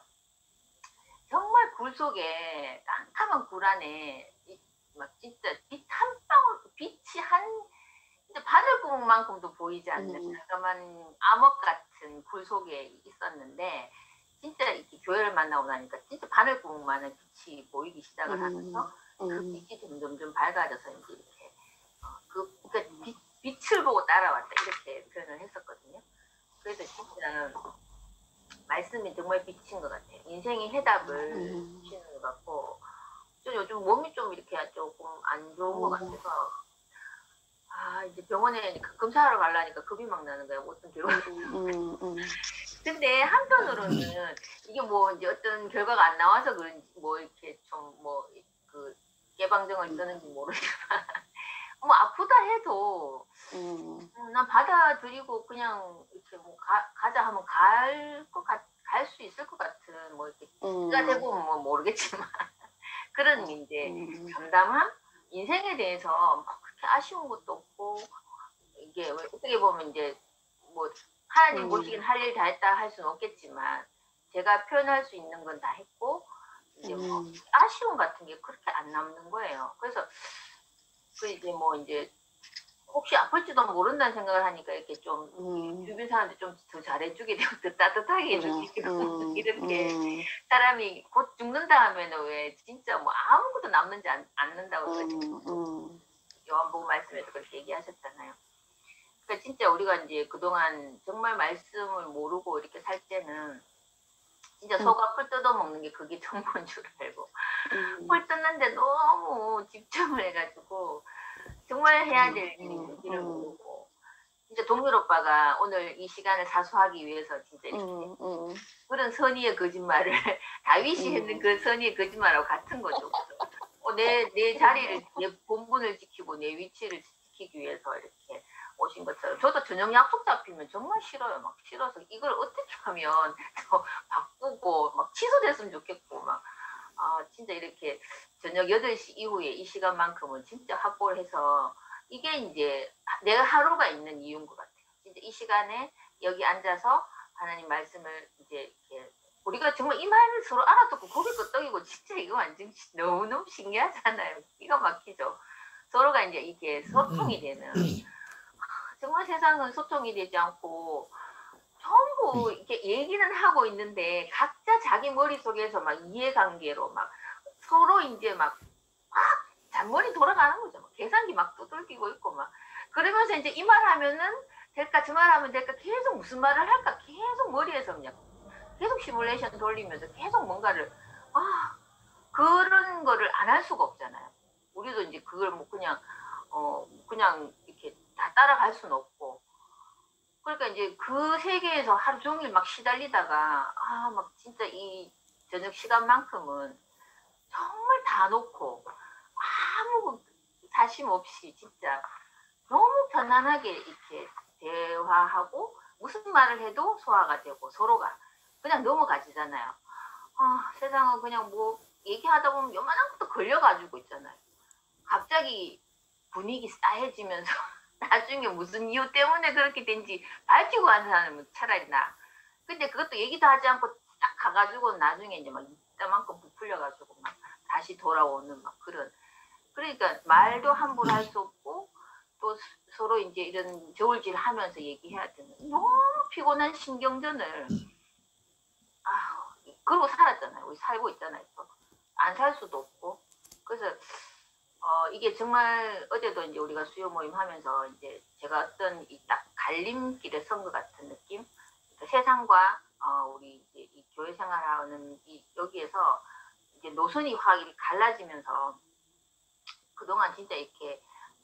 정말 굴 속에 깜깜한 굴 안에 이- 막 진짜 빛 한 방울 빛이 한 진짜 바늘구멍만큼도 보이지 않는 음. 깜깜한 암흑 같은 굴 속에 있었는데 진짜 이렇게 교회를 만나고 나니까 진짜 바늘구멍만한 빛이 보이기 시작을 하면서 그 음. 빛이 점점점 밝아져서 이제 이렇게 어, 그 그러니까 빛, 빛을 보고 따라왔다 이렇게 표현을 했었거든요. 그래서 진짜 말씀이 정말 빛인 것 같아요. 인생의 해답을 음. 주시는 것 같고, 저 요즘 몸이 좀 이렇게 조금 안 좋은 것 같아서, 아, 이제 병원에 그 검사하러 가려니까 겁이 막 나는 거예요. 어떤 결과. 음, 음. 근데 한편으로는 이게 뭐 이제 어떤 결과가 안 나와서 그런지 뭐 이렇게 좀 뭐 그 예방정을 뜨는지 모르지만, 뭐 아프다 해도, 음. 음, 난 받아들이고 그냥 이렇게 뭐 가, 가자 하면 갈 것 같, 갈 수 있을 것 같은 뭐 이렇게 음. 기가 되고 뭐 모르겠지만 그런 이제 음. 담담함 인생에 대해서 뭐 그렇게 아쉬운 것도 없고 이게 왜 어떻게 보면 이제 뭐 하나님 음. 보시긴 할 일 다 했다 할 수는 없겠지만 제가 표현할 수 있는 건 다 했고 이제 뭐 음. 아쉬움 같은 게 그렇게 안 남는 거예요. 그래서 그 이제 뭐 이제 혹시 아플지도 모른다는 생각을 하니까 이렇게 좀 음. 주변 사람들 좀 더 잘해주게 되고 더 따뜻하게 그래. 해주시고 음. 이렇게 음. 사람이 곧 죽는다 하면은 왜 진짜 뭐 아무것도 남는지 않, 않는다고 음. 음. 요한복음 말씀에서 그렇게 얘기하셨잖아요. 그러니까 진짜 우리가 이제 그동안 정말 말씀을 모르고 이렇게 살 때는 진짜 소가 풀 뜯어먹는 게 그게 전부인 줄 알고 음. 풀 뜯는데 너무 집중을 해가지고 정말 해야 될 일이 뭔지를 모르고 진짜 동률 오빠가 오늘 이 시간을 사수하기 위해서 진짜 이렇게 음. 음. 그런 선의의 거짓말을 다윗이 음. 했는 그 선의의 거짓말하고 같은 거죠. 어, 내, 내 자리를 내 본분을 지키고 내 위치를 지키기 위해서 이렇게 오신 것처럼 저도 저녁 약속 잡히면 정말 싫어요. 막 싫어서 이걸 어떻게 하면 더 바꾸고 막 취소됐으면 좋겠고 막 아, 진짜 이렇게 저녁 여덟 시 이후에 이 시간만큼은 진짜 확보를 해서 이게 이제 내가 하루가 있는 이유인 것 같아요. 진짜 이 시간에 여기 앉아서 하나님 말씀을 이제 이렇게 우리가 정말 이 말을 서로 알아듣고 고개 끄덕이고 진짜 이거 완전 너무너무 신기하잖아요. 기가 막히죠. 서로가 이제 이게 소통이 되는 정말 세상은 소통이 되지 않고 전부 이렇게 얘기는 하고 있는데 각자 자기 머릿속에서 막 이해관계로 막 서로 이제 막, 막 잔머리 돌아가는 거죠. 막 계산기 막 두들기고 있고 막 그러면서 이제 이 말 하면은 될까 저 말 하면 될까 계속 무슨 말을 할까 계속 머리에서 그냥 계속 시뮬레이션 돌리면서 계속 뭔가를 아 그런 거를 안 할 수가 없잖아요. 우리도 이제 그걸 뭐 그냥 어 그냥 이렇게 다 따라갈 수는 없고 그러니까 이제 그 세계에서 하루 종일 막 시달리다가 아 막 진짜 이 저녁 시간만큼은 정말 다 놓고 아무 사심 없이 진짜 너무 편안하게 이렇게 대화하고 무슨 말을 해도 소화가 되고 서로가 그냥 넘어가지잖아요. 아 세상은 그냥 뭐 얘기하다 보면 요만한 것도 걸려가지고 있잖아요. 갑자기 분위기 싸해지면서 나중에 무슨 이유 때문에 그렇게 된지 밝히고 하는 사람은 차라리 나. 근데 그것도 얘기도 하지 않고 딱 가가지고 나중에 이제 막 이따만큼 부풀려가지고 막 다시 돌아오는 막 그런. 그러니까 말도 함부로 할 수 없고 또 서로 이제 이런 저울질 하면서 얘기해야 되는 너무 피곤한 신경전을 아 그러고 살았잖아요. 우리 살고 있잖아요. 안 살 수도 없고. 그래서 어, 이게 정말 어제도 이제 우리가 수요 모임 하면서 이제 제가 어떤 이 딱 갈림길에 선 것 같은 느낌? 그러니까 세상과 어, 우리 이제 이 교회 생활하는 이 여기에서 이제 노선이 확 이렇게 갈라지면서 그동안 진짜 이렇게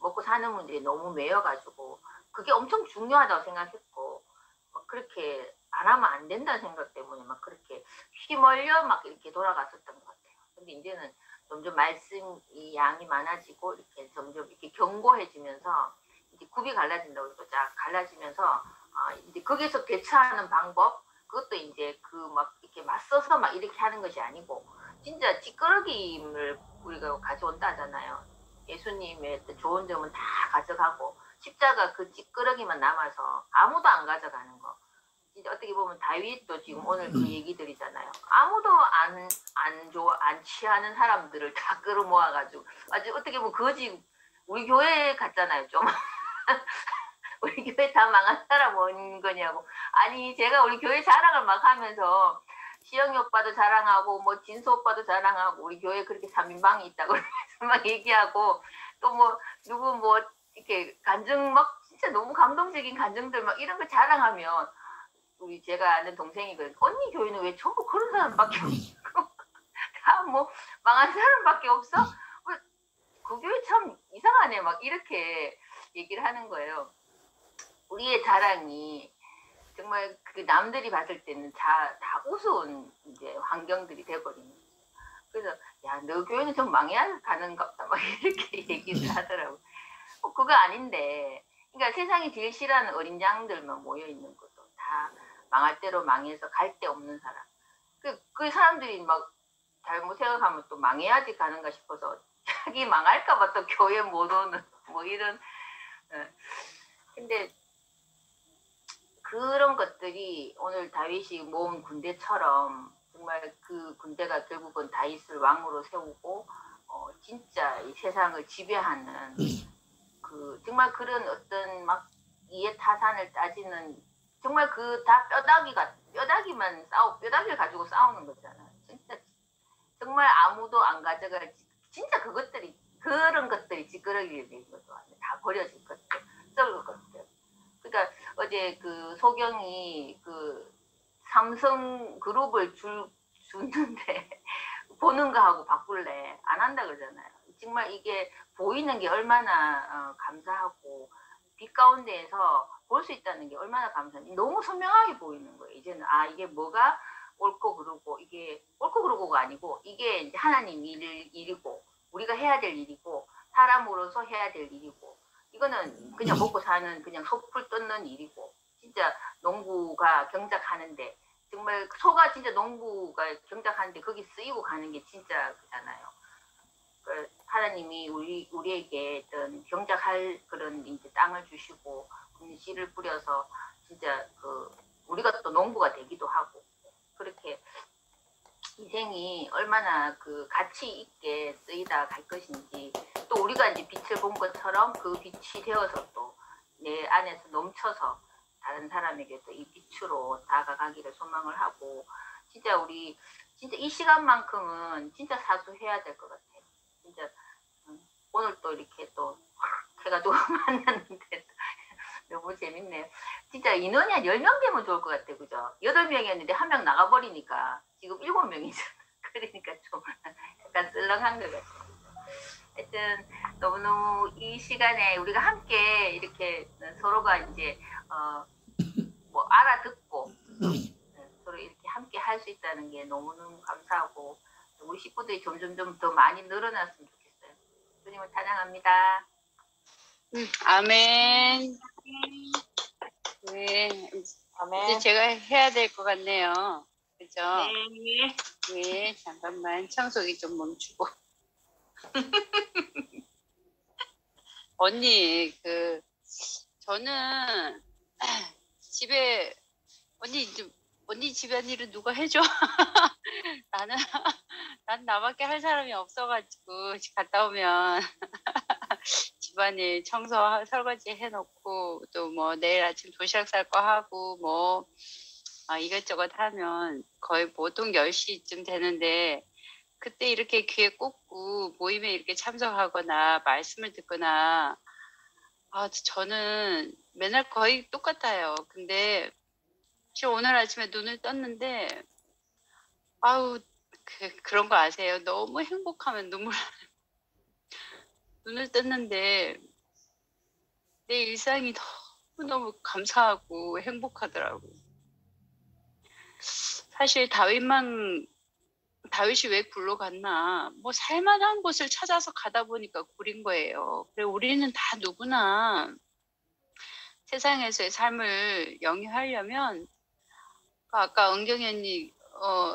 먹고 사는 문제에 너무 매여가지고 그게 엄청 중요하다고 생각했고 막 그렇게 안 하면 안 된다는 생각 때문에 막 그렇게 휘말려 막 이렇게 돌아갔었던 것 같아요. 근데 이제는 점점 말씀이 양이 많아지고 이렇게 점점 이렇게 견고해지면서 이제 굽이 갈라진다고 그러죠. 쫙 갈라지면서 아, 이제 거기서 대처하는 방법 그것도 이제 그 막 이렇게 맞서서 막 이렇게 하는 것이 아니고 진짜 찌끄러기임을 우리가 가져온다 하잖아요. 예수님의 좋은 점은 다 가져가고 십자가 그 찌끄러기만 남아서 아무도 안 가져가는 거. 진짜 어떻게 보면 다윗도 지금 오늘 그 얘기들이잖아요. 아무도 안, 안 좋아, 안 취하는 사람들을 다 끌어모아가지고 아주 어떻게 보면 거지 우리 교회 같잖아요. 좀 우리 교회 다 망한 사람 온 거냐고. 아니 제가 우리 교회 자랑을 막 하면서 시영이 오빠도 자랑하고 뭐 진수 오빠도 자랑하고 우리 교회 그렇게 삼인방이 있다고 막 얘기하고 또 뭐 누구 뭐 이렇게 간증 막 진짜 너무 감동적인 간증들 막 이런 거 자랑하면 우리 제가 아는 동생이 그래 언니 교회는 왜 전부 그런 사람밖에 없고 다 뭐 망한 사람밖에 없어? 그 교회 참 이상하네 막 이렇게 얘기를 하는 거예요. 우리의 자랑이 정말 그 남들이 봤을 때는 다, 다 우스운 이제 환경들이 돼버리는 거죠. 그래서 야 너 교회는 좀 망해야 가는가 보다 막 이렇게 얘기를 하더라고. 어, 그거 아닌데 그러니까 세상이 제일 싫어하는 어린 양들만 모여 있는 것도 다 망할 대로 망해서 갈 데 없는 사람. 그, 그 사람들이 막 잘못 생각하면 또 망해야지 가는가 싶어서 자기 망할까봐 또 교회 못 오는 뭐 이런. 어. 근데 그런 것들이 오늘 다윗이 모은 군대처럼 정말 그 군대가 결국은 다윗을 왕으로 세우고 어, 진짜 이 세상을 지배하는 그 정말 그런 어떤 막 이해타산을 따지는 정말 그 다 뼈다귀가 뼈다귀만 싸우 뼈다귀를 가지고 싸우는 거잖아요. 진짜 정말 아무도 안 가져갈 진짜 그것들이 그런 것들이 찌끄러기를 낸 거죠. 다 버려질 것들, 썩을 것들. 그러니까 어제 그 소경이 그 삼성 그룹을 줄 주는데 보는 거하고 바꿀래 안 한다 그러잖아요. 정말 이게 보이는 게 얼마나 어, 감사하고 빛 가운데에서 볼 수 있다는 게 얼마나 감사한지 너무 선명하게 보이는 거예요. 이제는 아 이게 뭐가 옳고 그르고 이게 옳고 그르고가 아니고 이게 이제 하나님 일, 일이고 우리가 해야 될 일이고 사람으로서 해야 될 일이고 이거는 그냥 먹고 사는 그냥 소풀 뜯는 일이고 진짜 농부가 경작하는데 정말 소가 진짜 농부가 경작하는데 거기 쓰이고 가는 게 진짜 그잖아요. 그 하나님이 우리 우리에게 어떤 경작할 그런 이제 땅을 주시고 씨를 뿌려서 진짜 그 우리가 또 농부가 되기도 하고 그렇게 인생이 얼마나 그 가치 있게 쓰이다 갈 것인지 또 우리가 이제 빛을 본 것처럼 그 빛이 되어서 또 내 안에서 넘쳐서 다른 사람에게도 이 빛으로 다가가기를 소망을 하고 진짜 우리 진짜 이 시간만큼은 진짜 사수해야 될 것 같아요. 진짜 오늘 또 이렇게 또 제가 누구 만났는데 너무 재밌네요. 진짜 인원이 한 열 명 되면 좋을 것 같아요. 그죠? 여덟 명이었는데 한 명 나가버리니까 지금 일곱 명이잖아. 그러니까 좀 약간 썰렁한 것 같아요. 하여튼 너무너무 이 시간에 우리가 함께 이렇게 서로가 이제 어 뭐 알아듣고 서로 이렇게 함께 할 수 있다는 게 너무너무 감사하고 우리 식구들이 점점점 더 많이 늘어났으면 좋겠어요. 주님을 찬양합니다. 음, 아멘. 네, 아멘. 이제 제가 해야 될 것 같네요. 그죠? 네. 네, 잠깐만 청소기 좀 멈추고. 언니, 그 저는 집에 언니 언니 집안일은 누가 해줘? 나는 난 나밖에 할 사람이 없어가지고 갔다 오면 집안일 청소 설거지 해놓고 또 뭐 내일 아침 도시락 쌀 거 하고 뭐 아, 이것저것 하면 거의 보통 열 시쯤 되는데 그때 이렇게 귀에 꽂고 모임에 이렇게 참석하거나 말씀을 듣거나 아 저는 맨날 거의 똑같아요. 근데 지금 오늘 아침에 눈을 떴는데 아우 그, 그런 거 아세요? 너무 행복하면 눈물 눈을 떴는데 내 일상이 너무너무 감사하고 행복하더라고. 사실 다윗만 다윗이 왜 굴로 갔나? 뭐 살만한 곳을 찾아서 가다 보니까 굴인 거예요. 그래 우리는 다 누구나 세상에서의 삶을 영위하려면 아까 은경이 언니 어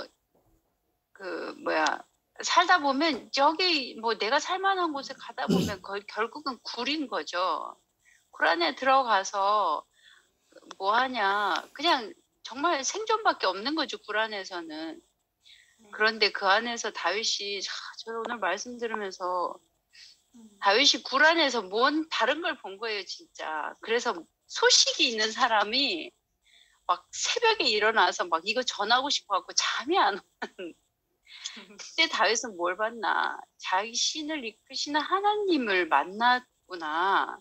그 뭐야 살다 보면 여기 뭐 내가 살만한 곳에 가다 보면 거의 결국은 굴인 거죠. 굴 안에 들어가서 뭐 하냐 그냥 정말 생존밖에 없는 거죠. 굴 안에서는. 그런데 그 안에서 다윗이 저는 오늘 말씀 들으면서 다윗이 굴 안에서 뭔 다른 걸 본 거예요 진짜. 그래서 소식이 있는 사람이 막 새벽에 일어나서 막 이거 전하고 싶어갖고 잠이 안 오는. 그때 다윗은 뭘 봤나? 자기 신을 이끄시는 하나님을 만났구나.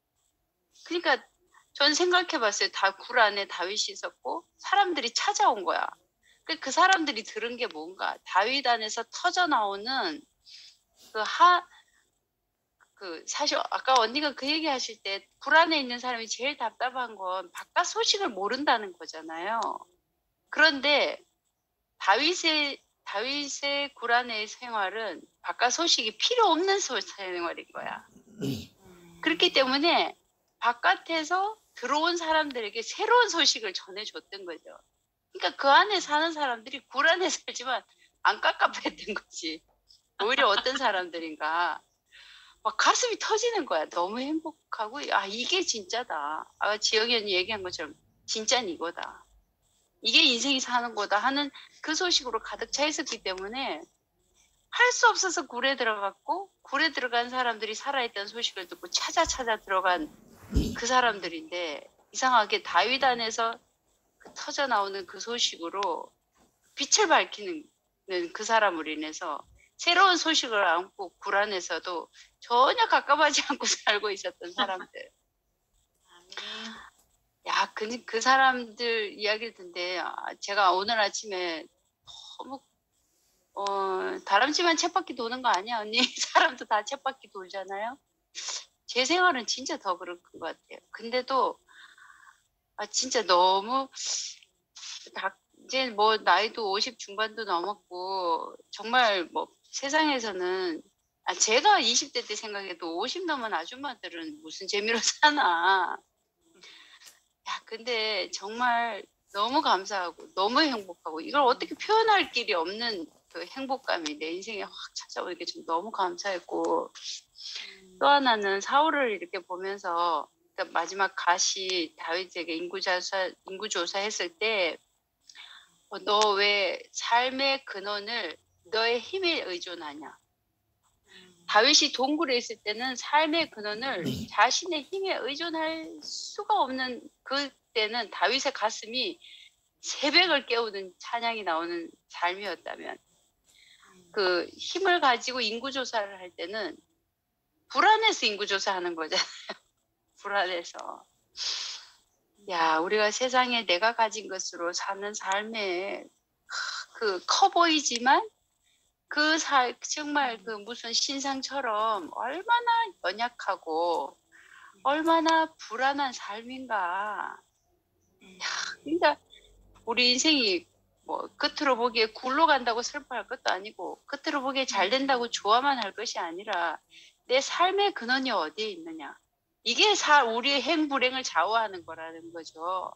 그러니까 전 생각해봤어요. 다 굴 안에 다윗이 있었고 사람들이 찾아온 거야. 그 사람들이 들은 게 뭔가? 다윗 안에서 터져 나오는 그 하, 그 사실 아까 언니가 그 얘기 하실 때 굴 안에 있는 사람이 제일 답답한 건 바깥 소식을 모른다는 거잖아요. 그런데 다윗의 다윗의 굴 안의 생활은 바깥 소식이 필요 없는 생활인 거야. 그렇기 때문에 바깥에서 들어온 사람들에게 새로운 소식을 전해줬던 거죠. 그러니까 그 안에 사는 사람들이 굴 안에 살지만 안 깝깝했던 거지. 오히려 어떤 사람들인가 막 가슴이 터지는 거야. 너무 행복하고 아 이게 진짜다. 아까 지영이 언니 얘기한 것처럼 진짜는 이거다. 이게 인생이 사는 거다 하는 그 소식으로 가득 차 있었기 때문에 할 수 없어서 굴에 들어갔고 굴에 들어간 사람들이 살아있다는 소식을 듣고 찾아 찾아 들어간 그 사람들인데 이상하게 다윗 안에서 그 터져 나오는 그 소식으로 빛을 밝히는 그 사람으로 인해서 새로운 소식을 안고 굴 안에서도 전혀 갑갑하지 않고 살고 있었던 사람들. 야, 그, 그 사람들 이야기를 듣는데 제가 오늘 아침에 너무 어, 다람쥐만 쳇바퀴 도는 거 아니야 언니? 사람도 다 쳇바퀴 돌잖아요. 제 생활은 진짜 더 그럴 것 같아요. 근데도 아 진짜 너무 다 이제 뭐 나이도 오십 중반도 넘었고 정말 뭐 세상에서는 아 제가 이십 대 때 생각해도 오십 넘은 아줌마들은 무슨 재미로 사나. 야 근데 정말 너무 감사하고 너무 행복하고 이걸 어떻게 표현할 길이 없는 그 행복감이 내 인생에 확 찾아오는 좀 너무 감사했고 또 하나는 사울을 이렇게 보면서 그러니까 마지막 가시 다윗에게 인구조사 인구조사 했을 때 너 왜 삶의 근원을 너의 힘에 의존하냐? 다윗이 동굴에 있을 때는 삶의 근원을 자신의 힘에 의존할 수가 없는 그때는 다윗의 가슴이 새벽을 깨우는 찬양이 나오는 삶이었다면 그 힘을 가지고 인구조사를 할 때는 불안해서 인구조사하는 거잖아요. 불안해서. 야, 우리가 세상에 내가 가진 것으로 사는 삶에 그 커 보이지만 그 살, 정말 그 무슨 신상처럼 얼마나 연약하고 얼마나 불안한 삶인가. 야, 그러니까 우리 인생이 뭐 끝으로 보기에 굴러 간다고 슬퍼할 것도 아니고 끝으로 보기에 잘 된다고 좋아만 할 것이 아니라 내 삶의 근원이 어디에 있느냐. 이게 사, 우리의 행불행을 좌우하는 거라는 거죠.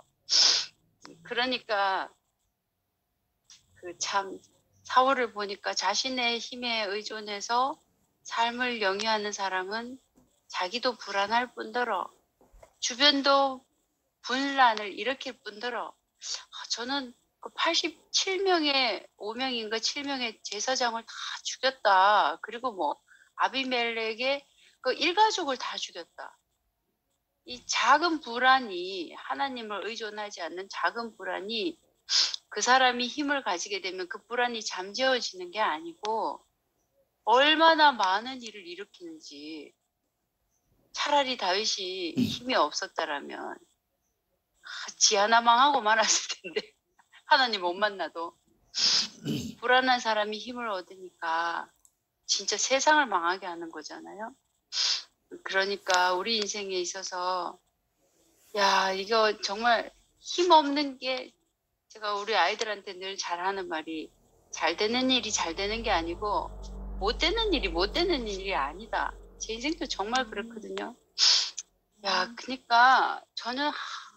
그러니까 그 참 사울을 보니까 자신의 힘에 의존해서 삶을 영위하는 사람은 자기도 불안할 뿐더러 주변도 분란을 일으킬 뿐더러 저는 그 팔십칠 명의 오 명인가 칠 명의 제사장을 다 죽였다. 그리고 뭐 아비멜렉의 그 일가족을 다 죽였다. 이 작은 불안이 하나님을 의존하지 않는 작은 불안이 그 사람이 힘을 가지게 되면 그 불안이 잠재워지는 게 아니고 얼마나 많은 일을 일으키는지. 차라리 다윗이 힘이 없었다라면 지 하나 망하고 말았을 텐데 하나님 못 만나도 불안한 사람이 힘을 얻으니까 진짜 세상을 망하게 하는 거잖아요. 그러니까 우리 인생에 있어서 야 이거 정말 힘없는 게 제가 우리 아이들한테 늘 잘하는 말이 잘 되는 일이 잘 되는 게 아니고 못 되는 일이 못 되는 일이 아니다. 제 인생도 정말 그렇거든요. 야 그러니까 저는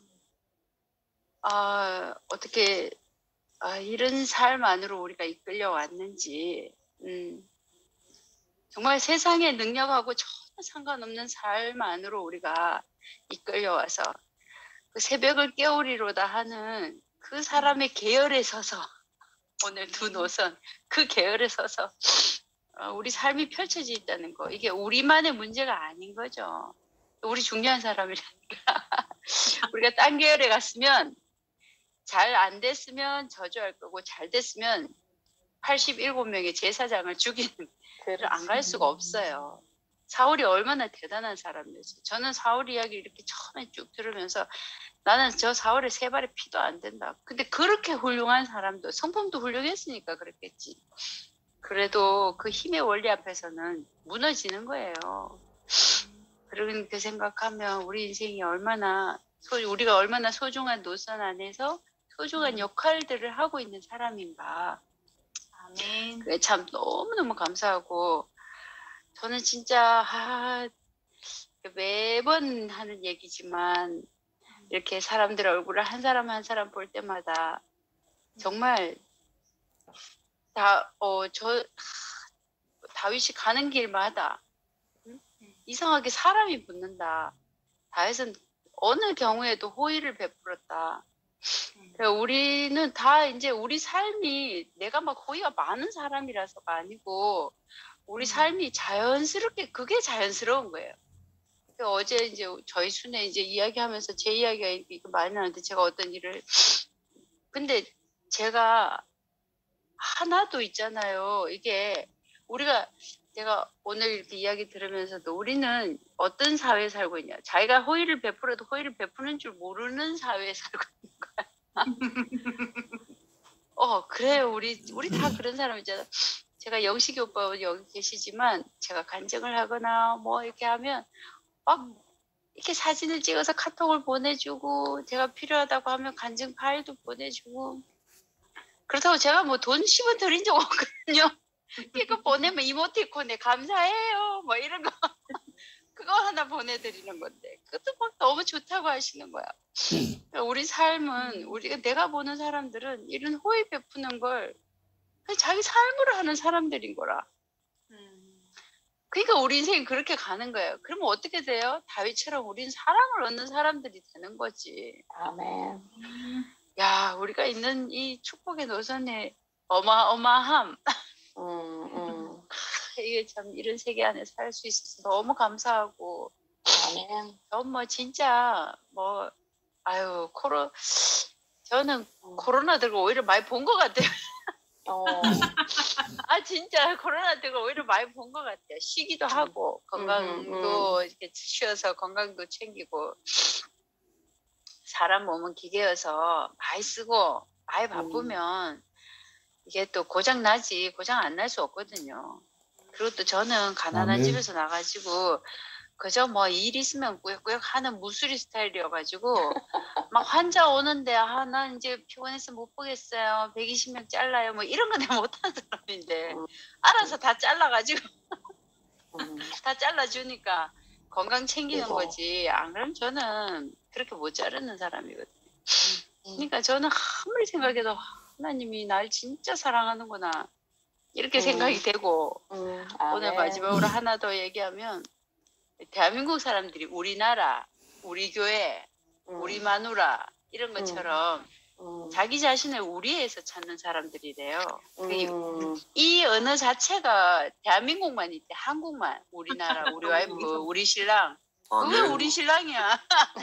아 어떻게 아, 이런 삶 안으로 우리가 이끌려 왔는지 음, 정말 세상의 능력하고 전혀 상관없는 삶 안으로 우리가 이끌려와서 그 새벽을 깨우리로다 하는 그 사람의 계열에 서서 오늘 두 노선 그 계열에 서서 어, 우리 삶이 펼쳐져 있다는 거 이게 우리만의 문제가 아닌 거죠. 우리 중요한 사람이라니까 우리가 딴 계열에 갔으면 잘 안 됐으면 저주할 거고 잘 됐으면 팔십칠 명의 제사장을 죽이는 길을 안 갈 수가 없어요. 사울이 얼마나 대단한 사람이었어요. 저는 사울 이야기 이렇게 처음에 쭉 들으면서 나는 저 사울의 세 발의 피도 안 된다. 근데 그렇게 훌륭한 사람도 성품도 훌륭했으니까 그랬겠지. 그래도 그 힘의 원리 앞에서는 무너지는 거예요. 그렇게 생각하면 우리 인생이 얼마나 소, 우리가 얼마나 소중한 노선 안에서 소중한 역할들을 하고 있는 사람인가. 아멘. 그게 참 너무너무 감사하고 저는 진짜 아, 매번 하는 얘기지만 이렇게 사람들 얼굴을 한 사람 한 사람 볼 때마다 정말 다, 어, 저, 다윗이 가는 길마다 응? 이상하게 사람이 붙는다. 다윗은 어느 경우에도 호의를 베풀었다. 그러니까 우리는 다 이제 우리 삶이 내가 막 호의가 많은 사람이라서가 아니고 우리 삶이 자연스럽게 그게 자연스러운 거예요. 그러니까 어제 이제 저희 순에 이제 이야기하면서 제 이야기가 많이 나는데 제가 어떤 일을 근데 제가 하나도 있잖아요. 이게 우리가 제가 오늘 이렇게 이야기 들으면서도 우리는 어떤 사회에 살고 있냐. 자기가 호의를 베풀어도 호의를 베푸는 줄 모르는 사회에 살고 있는 거야. 어 그래요. 우리 우리 다 그런 사람이잖아. 제가 영식이 오빠 여기 계시지만 제가 간증을 하거나 뭐 이렇게 하면 막 이렇게 사진을 찍어서 카톡을 보내주고 제가 필요하다고 하면 간증 파일도 보내주고 그렇다고 제가 뭐 돈 십 원 드린 적 없거든요. 이거 보내면 이모티콘에 감사해요 뭐 이런 거 그거 하나 보내드리는 건데 그것도 막 너무 좋다고 하시는 거야. 우리 삶은 우리가 내가 보는 사람들은 이런 호의 베푸는 걸 그냥 자기 삶으로 하는 사람들인 거라. 그러니까 우리 인생이 그렇게 가는 거예요. 그러면 어떻게 돼요? 다윗처럼 우린 사랑을 얻는 사람들이 되는 거지. 아멘. 야, 우리가 있는 이 축복의 노선의 어마어마함. 음, 음. 이게 참 이런 세계 안에 살 수 있어서 너무 감사하고. 아멘. 전 뭐 진짜 뭐 아유 코로 저는 코로나 들고 오히려 많이 본 것 같아요. 어. 아 진짜 코로나 들고 오히려 많이 본 것 같아요. 쉬기도 하고 건강도 음, 음. 이렇게 쉬어서 건강도 챙기고 사람 몸은 기계여서 많이 쓰고 많이 바쁘면 이게 또 고장 나지 고장 안 날 수 없거든요. 그리고 또 저는 가난한 아멘. 집에서 나가지고 그저 뭐 일 있으면 꾸역꾸역 하는 무수리 스타일이어가지고 막 환자 오는데 아 나 이제 피곤해서 못 보겠어요. 백이십 명 잘라요. 뭐 이런 거 내가 못하는 사람인데 알아서 다 잘라가지고 다 잘라주니까 건강 챙기는 그래서. 거지. 안 그러면 저는 그렇게 못 자르는 사람이거든요. 그러니까 저는 아무리 생각해도 하나님이 날 진짜 사랑하는구나 이렇게 음. 생각이 되고 음, 오늘 아멘. 마지막으로 하나 더 얘기하면 대한민국 사람들이 우리나라, 우리 교회, 음. 우리 마누라 이런 것처럼 음. 자기 자신을 우리에서 찾는 사람들이래요. 이- 음. 이 언어 자체가 대한민국만 있대. 한국만. 우리나라, 우리 와이프, 우리 신랑. 그게 아멘. 우리 신랑이야.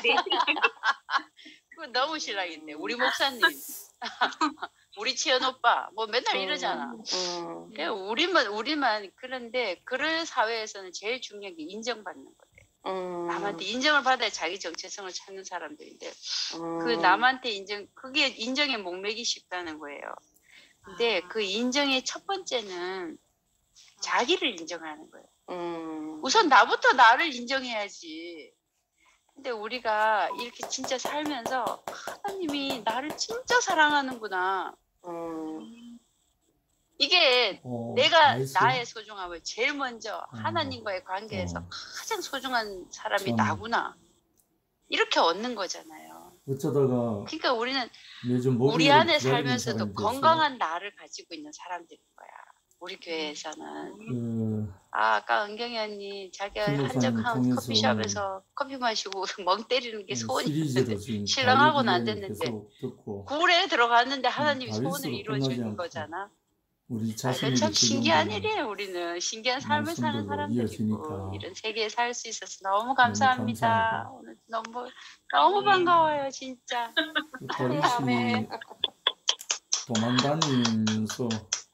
그거 너무 신랑인데. 우리 목사님. 우리 치연 오빠. 뭐 맨날 이러잖아. 음. 그러니까 우리만 우리만 그런데 그럴 사회에서는 제일 중요한 게 인정받는 거예요. 음. 남한테 인정을 받아야 자기 정체성을 찾는 사람들인데 음. 그 남한테 인정 그게 인정에 목매기 쉽다는 거예요. 근데 그 인정의 첫 번째는 자기를 인정하는 거예요. 음. 우선 나부터 나를 인정해야지. 근데 우리가 이렇게 진짜 살면서 하나님이 나를 진짜 사랑하는구나. 음. 이게 어, 내가 나이스. 나의 소중함을 제일 먼저 하나님과의 관계에서 어. 가장 소중한 사람이 참. 나구나. 이렇게 얻는 거잖아요. 어쩌다가 그러니까 우리는 매주 우리 목요일 안에 기다리는 살면서도 사람이 됐어요. 건강한 나를 가지고 있는 사람들인 거야. 우리 교회에서는. 그 아, 아까 은경이 언니 자기가 김 목사님을 한적한 통해서 커피숍에서 커피 마시고 멍 때리는 게 소원이 시리즈로 있는데 지금 신랑하고는 안 다윗 됐는데 계속 듣고 굴에 들어갔는데 하나님이 다윗으로 소원을 끝나지 이루어주는 않고 거잖아. 우리 아, 자신에게 참 신기한 적용되는 일이에요. 우리는 신기한 삶을 사는 말씀들로 사람들이고 이어지니까 이런 세계에 살 수 있어서 너무 감사합니다. 감사하고. 오늘 너무 너무 반가워요, 진짜. 다윗이 도망 다니면서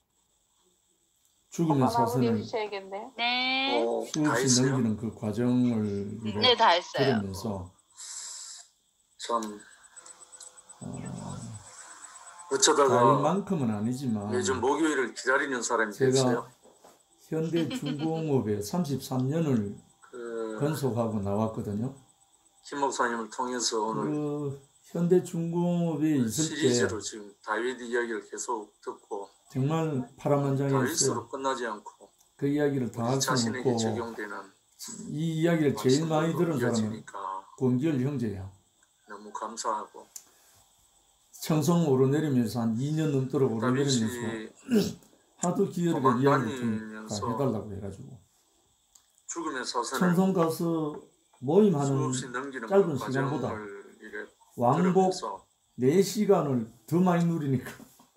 죽음의 엄마 마무리해 사선을 주셔야겠네. 네. 어, 다 수없이 했어요? 넘기는 그 과정을 이렇게 네, 다 했어요. 들으면서 참 어, 어쩌다가 다윗만큼은 아니지만 매주 목요일을 기다리는 사람이 제가 됐어요. 현대중공업에 삼십삼 년을 그 건속하고 나왔거든요. 김 목사님을 통해서 오늘 그 현대중공업에 있을 때 시리즈로 지금 다윗 이야기를 계속 듣고 정말 파란만장했어요. 다윗으로 끝나지 않고 그 이야기를 다 우리 할 수는 자신에게 없고 적용되는 이 이야기를 제일 많이 들은 사람은 이어지니까 권기열 형제예요. 너무 감사하고 청송 오르내리면서 한 이 년 넘도록 오르내리면서 다윗이 하도 기열이가 도망 이야기를 좀 다니면서 다 해달라고 해가지고 죽음의 사선을 청송 가서 모임하는 수없이 넘기는 짧은 그 시간보다 과정을 이래 왕복 들으면서 네 시간을 더 많이 누리니까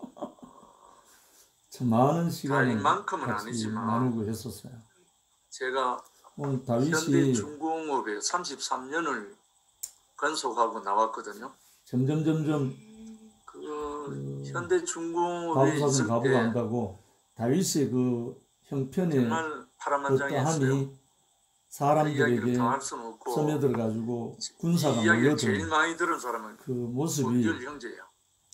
참 많은 시간을 다윗만큼은 같이 아니지만 나누고 했었어요. 제가 오늘 다윗이 현대중공업에 삼십삼 년을 건속하고 나왔거든요. 점점 점점 그 그 현대중공업에 가부사선 있을 가부가 때 한다고 다윗의 그 형편에 정말 파란만장했어요. 어떠함이 그 사람들에게 이야기를 다 할 수는 없고 스며들 가지고 군사가 이 이야기를 제일 몰려든 많이 들은 사람은 그 모습이 권기열 형제예요.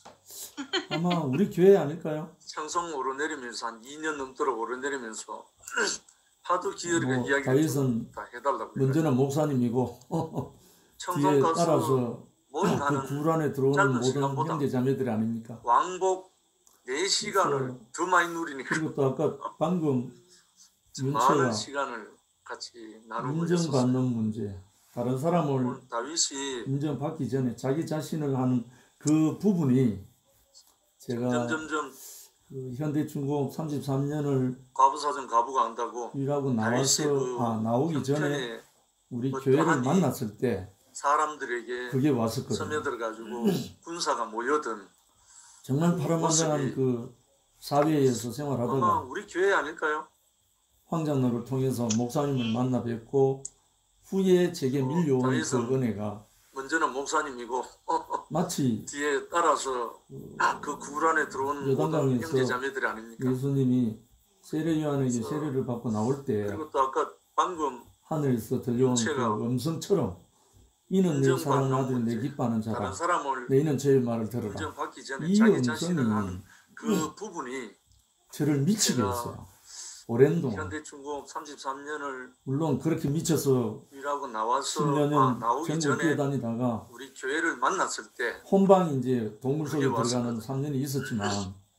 아마 우리 교회 아닐까요? 청송 오르내리면서 한 이 년 넘도록 오르내리면서 하도 기열이가 뭐 이야기를 다윗은 다 해달라고 먼저는 목사님이고 청송 뒤에 가서 따라서 모임하는 그 굴 안에 들어오는 짧은 모든 시간보다 형제 자매들이 아닙니까? 왕복 네 시간을 그래서 더 많이 누리니까 그리고 또 아까 방금 많은 윤채가 시간을 같이 나누고 인정받는 있었어요. 문제, 다른 사람을 오늘 다윗이 인정받기 전에 자기 자신을 하는 그 부분이 제가 점점점 그 현대중공업 삼십삼 년을 과부사전 가부가 한다고 일하고 다윗이 나와서 그 아, 나오기 전에 형편에 우리 어떠하니 교회를 만났을 때 사람들에게 그게 왔었거든요. 스며들 가지고 군사가 모여든 정말 그 파란만장한 모습이 그 사회에서 아마 생활하다가 우리 교회 아닐까요? 황장로를 통해서 목사님을 만나 뵙고 후에 제게 밀려온 그 다윗은 은혜가 먼저는 목사님이고 마치 뒤에 따라서 그 굴 안에 들어온 모든 요단강에서 형제자매들이 아닙니까? 예수님이 세례 요한에게 세례를 받고 나올 때 그리고 또 아까 방금 하늘에서 들려온 그 제가 음성처럼 이는 내 사랑하는 아들 내 기뻐하는 자라 다른 사람을 너희는 저의 말을 들어라. 인정받기 전에 이 자기 자신을 음성이 하는 그 부분이 저를 미치게 제가 했어요. 오랜 동안. 현대중공업 삼십삼 년을 물론 그렇게 미쳐서 일하고 나와서 십여 아, 년 나오기 전국 전에 뛰어다니다가 우리 교회를 만났을 때 혼방이 이제 동물 속에 그게 들어가는 왔었거든. 삼 년이 있었지만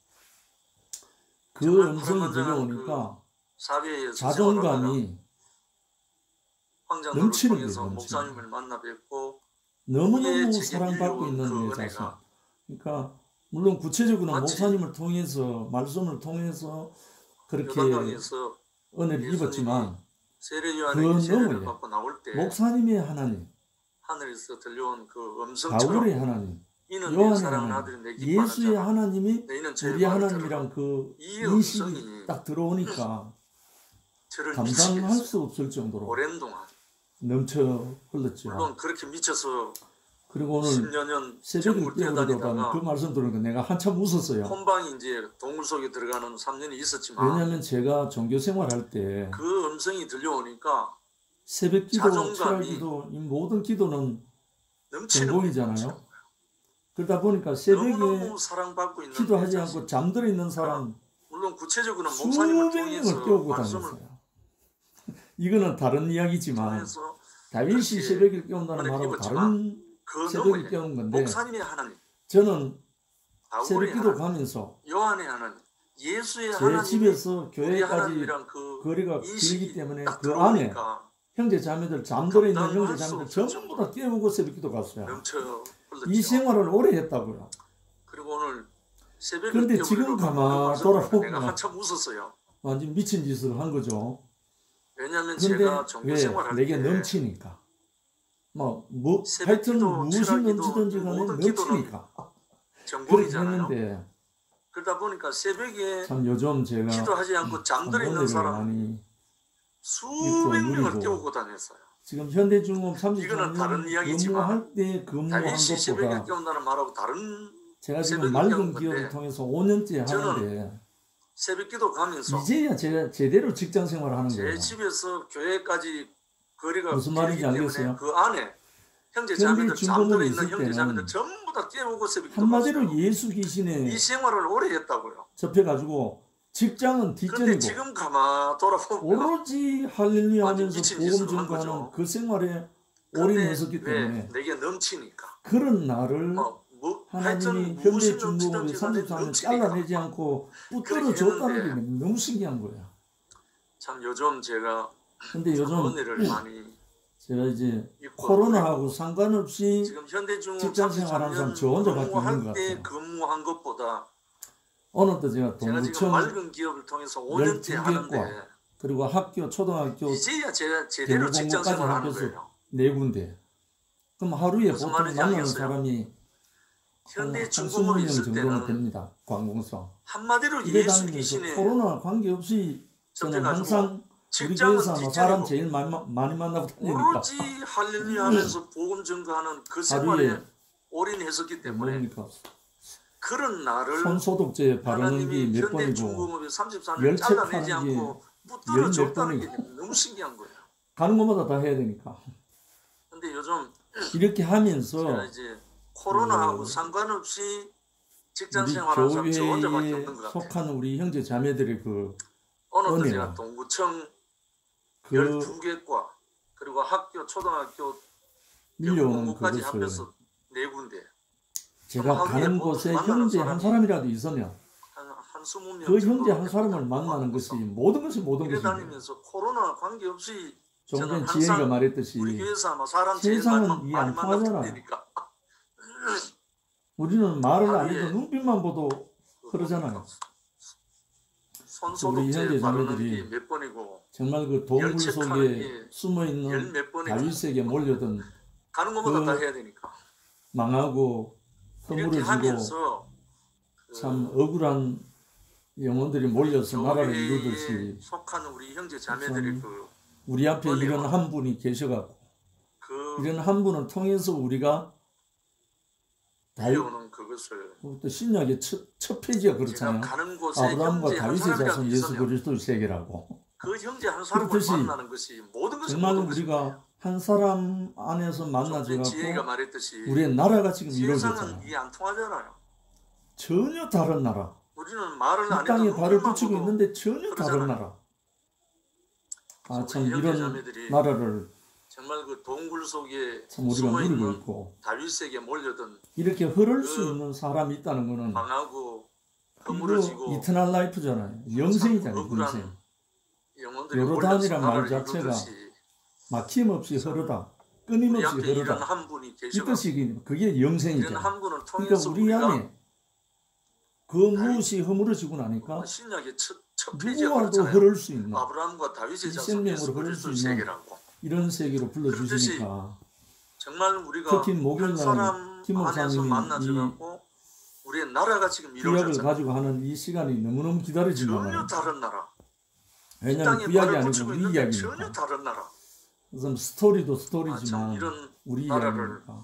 그 정말 음성이 파란만장한 들려오니까 사회에서 생활하다가 자존감이 황장로를 넘치는 통해서 거예요, 넘치는 목사님을 만나 뵙고 너무너무 후에 제게 사랑받고 밀려온 있는 그 내 자신. 은혜가 그러니까 물론 구체적으로 마치 목사님을 통해서 말씀을 통해서 그렇게 요단강에서 은혜를 예수님이 입었지만 세례 그 요한에게 세례를 너머에 받고 나올 때 목사님의 하나님, 하늘에서 들려온 그 음성처럼 바울의 하나님, 이는 내 요한의 사랑하는 하나님, 아들이 내 기뻐하는 예수의 자라. 하나님이 너희는 저의 우리 말을 하나님이랑 그 이 인식이 음성이 딱 들어오니까 저를 감당할 미치게 수 없을 정도로 오랜 동안 넘쳐 흘렀죠. 물론 그렇게 미쳐서 그리고 오늘 십여 년 새벽에 전국 뛰어들어가면 뛰어다니다가 그 말씀 들으니까 내가 한참 웃었어요. 혼방이 이제 동굴 속에 들어가는 삼 년이 있었지만 왜냐하면 제가 종교 생활할 때 그 음성이 들려오니까 새벽 기도, 자존감이 철학 기도, 이 모든 기도는 넘치는 전공이잖아요. 그러다 보니까 새벽에 너무너무 사랑받고 있는 기도하지 내 않고 자신. 잠들어 있는 사람 물론 물론 구체적으로는 목사님을 수백 명을 통해서 깨우고 말씀을 다녔어요. 이거는 다른 이야기지만 통해서 다윗이 그렇게 새벽에 깨운다는 은혜를 말하고 입었지만 다른 그 새벽에 너머에 깨운 건데 목사님이 하나님, 저는 바울의 새벽기도 하나님, 가면서 요한의 하나님, 예수의 제 하나님이 집에서 우리 교회까지 하나님이란 그 거리가 인식이 길기 때문에 딱 그 안에 들어오니까 형제 자매들 잠들어 있는 감당할 형제 수 자매들 없죠. 전부 다 깨우고 새벽기도 갔어요. 넘쳐 흘렀죠. 이 생활을 오래 했다고요. 그리고 오늘 새벽에 그런데 지금 가만 돌아보면 내가 한참 웃었어요. 완전 미친 짓을 한 거죠. 왜냐하면 그런데 제가 종교 왜 생활할 내게 때 넘치니까 뭐, 뭐 새벽 하여튼 기도, 무엇이 철학 기도, 넘치든지 간에 모든 기도는 넘치니까 그렇게 정복이잖아요. 했는데 그러다 보니까 새벽에 참 요즘 제가 기도하지 않고 잠들어 있는 오늘을 사람 많이 수백 명을 누리고 깨우고 다녔어요. 지금 현대중공 이거는 다른 삼십삼 년 이야기지만 근무할 때 근무한 다윗이 새벽에 것보다 깨운다는 말하고 다른 제가 지금 새벽에 맑은 깨운 기업을 건데 통해서 오 년째 저는 하는데 새벽 기도 가면서 이제야 제가 제대로 직장 생활을 하는 제 거예요. 집에서 교회까지 거리가 무슨 말인지 길기 때문에 알겠어요? 그 안에 형제 현대 자매들 잠들어 중공업에 있는 있을 형제 자매들 때는 전부 다 깨우고 새벽 기도 한마디로 갔어요. 예수 귀신에 이 생활을 오래 했다고요. 접해가지고 직장은 근데 뒷전이고 지금 가만 돌아보면 오로지 할렐루야 완전 하면서 미친 복음 짓을 한 전가하는 거죠. 그 생활에 근데 올인했었기 왜 때문에 내게 넘치니까 그런 나를 어, 뭐 하나님이 하여튼 현대 무엇이 중공업이 넘치든지 간에 삼십삼 년 넘치니까 잘라내지 않고 붙들어 그렇게 줬다는 했는데 게 너무 신기한 거야. 참 요즘 제가 근데 참 요즘 은혜를 많이 제가 이제 입고 코로나하고 상관없이 지금 현대중공업 직장 생활하는 사람 저 혼자밖에 없는 것 근무할 때 같아요. 근무한 것보다 어느 때 제가 제가 지금 동구청 맑은 기업을 통해서 오 년째 열두 개과 하는데 그리고 학교 초등학교 이제야 제가 제대로 직장 대구공고까지 생활을 하는 합해서 거예요. 네 군데. 그럼 하루에 무슨 보통 말인지 만나는 알겠어요? 사람이 현대 한 중공업에 이십 명 있을 정도는 때는 됩니다. 관공서. 한마디로 이래 예수 다니면서 귀신에 코로나 관계없이 저는 접해가지고 항상 우리 직장은 교회에서 아마 사람 뒷전이고 제일 많이, 마- 많이 만나고 다니니까 오로지 할렐루야 하면서 복음 전가하는 그 생활에 하루에 올인했었기 때문에 뭡니까? 그런 나를 손소독제 바르는 게 하나님이 몇 현대 번이고 중공업에 삼십사 년 열책 잘라내지 하는 게 않고 붙들어 열몇 줬다는 게 번이고 너무 신기한 거예요. 가는 곳마다 다 해야 되니까 근데 요즘 이렇게 하면서 제가 이제 코로나하고 그 상관없이 직장 우리 생활하는 사람 저 혼자밖에 없는 교회에 것 같아요. 속한 우리 형제 자매들의 그 어느 때 은혜와 제가 동구청 그 열두 개과 그리고 학교 초등학교 밀려오는 공부까지 그것을 합해서 네 군데 제가 하루에 가는 보통 곳에 만나는 형제 한 사람이 사람이라도 있으면 한, 한 스무 명 그 정도 형제 한 사람을 만나는 것이 모든 것이 모든 이래 것입니다. 다니면서 코로나 관계없이 좀 저는 전에 지혜가 항상 말했듯이 우리 교회에서 아마 사람 제일 많이, 세상은 이해 많이 안 만났던 통하잖아요. 데니까 우리는 말을 안 하루에 해도 눈빛만 보도 그러잖아요. 우리 손소독제 형제 바르는 자매들이 게 몇 번이고 정말 그 동굴 열책하는 속에 게 숨어 열 있는 몇 번이고 다윗에게 몰려든 가는 것마다 그 다 해야 되니까 망하고 이렇게 허물어지고 하면서 참 억울한 영혼들이 몰려서 나라를 교회에 이루듯이 속한 우리 형제 자매들이 참 그 우리 앞에 은혜와 이런 한 분이 계셔갖고 그 이런 한 분을 통해서 우리가 다윗 이어오는 그것을 또 신약의 첫, 첫 페이지가 제가 그렇잖아요. 가는 곳에 아브라함과 형제 한 다윗의 사람이라도 자손 예수 있으면 그리스도의 세계라고. 그 형제 한 사람을 그렇듯이 만나는 것이 모든 것이 정말 모든 것이 우리가 한 사람 안에서 좀 만나져 지혜가 갖고 말했듯이 우리의 나라가 지금 세상은 이루어졌잖아요. 이해 안 통하잖아요. 전혀 다른 나라. 우리는 말을 이 안 해도 땅에 발을 눈만 붙이고 보고 있는데 전혀 다른 그러잖아요. 나라. 아, 참 우리 형제 이런 자매들이 나라를 정말 그 동굴 속에 참 우리가 숨어 누리고 있는 있고 다윗에게 몰려든 이렇게 흐를 그 수 있는 사람이 있다는 거는 망하고 이거 허물어지고 이터널 라이프잖아요. 영생이잖아요. 억울한 영생. 영혼들이 몰려서 요르단이란 말 나라를 자체가 이루듯이 막힘없이 흐르다. 우리 끊임없이 앞에 이런 흐르다. 한 분이 이 계셔서 뜻이 그게 이런 영생이잖아요. 한 분을 그러니까 통해서 우리 우리가 안에 그 무엇이 허물어지고 나니까 신약의 첫, 첫 페이지가 누구와도 그렇잖아요. 흐를 수 있는 아브라함과 다윗의 이 자손 생명으로 예수 흐를 그리스도의 수 있는 세계라고. 이런 세계로 불러주시니까 정말 우리가 특히 목요일 한 날 사람 김 안에서 목사님이 만나서 이 갖고 우리의 나라가 지금 구약을 이루어졌잖아요. 가지고 하는 이 시간이 너무너무 기다려진단 전혀 말이에요. 다른 나라. 이 왜냐하면 땅에 구약이 발을 아니고 붙이고 우리 있는데 전혀 이야기니까. 다른 나라. 그래서 스토리도 아, 참 스토리지만 이런 우리 나라를 이야기니까.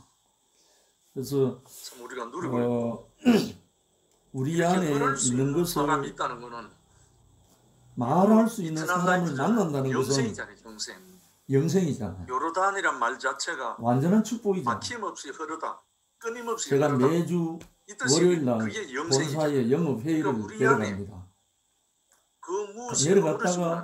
그래서 참 우리가 누리고 어, 우리 이렇게 안에 흐를 수 있는 있는 사람이 것을 있다는 거는 말할 수 있는 이터널 사람을 라이프잖아요. 만난다는 것은 영생이잖아요. 영생. 영생이잖아요. 요르단이란 말 자체가 완전한 축복이잖아요. 막힘없이 흐르다. 끊임없이 제가 흐르다. 매주 이 뜻이 월요일 날 그게 영생이죠. 본사에 영업 회의를 그러니까 우리 안에 내려갑니다. 그 무엇이 내려갔다가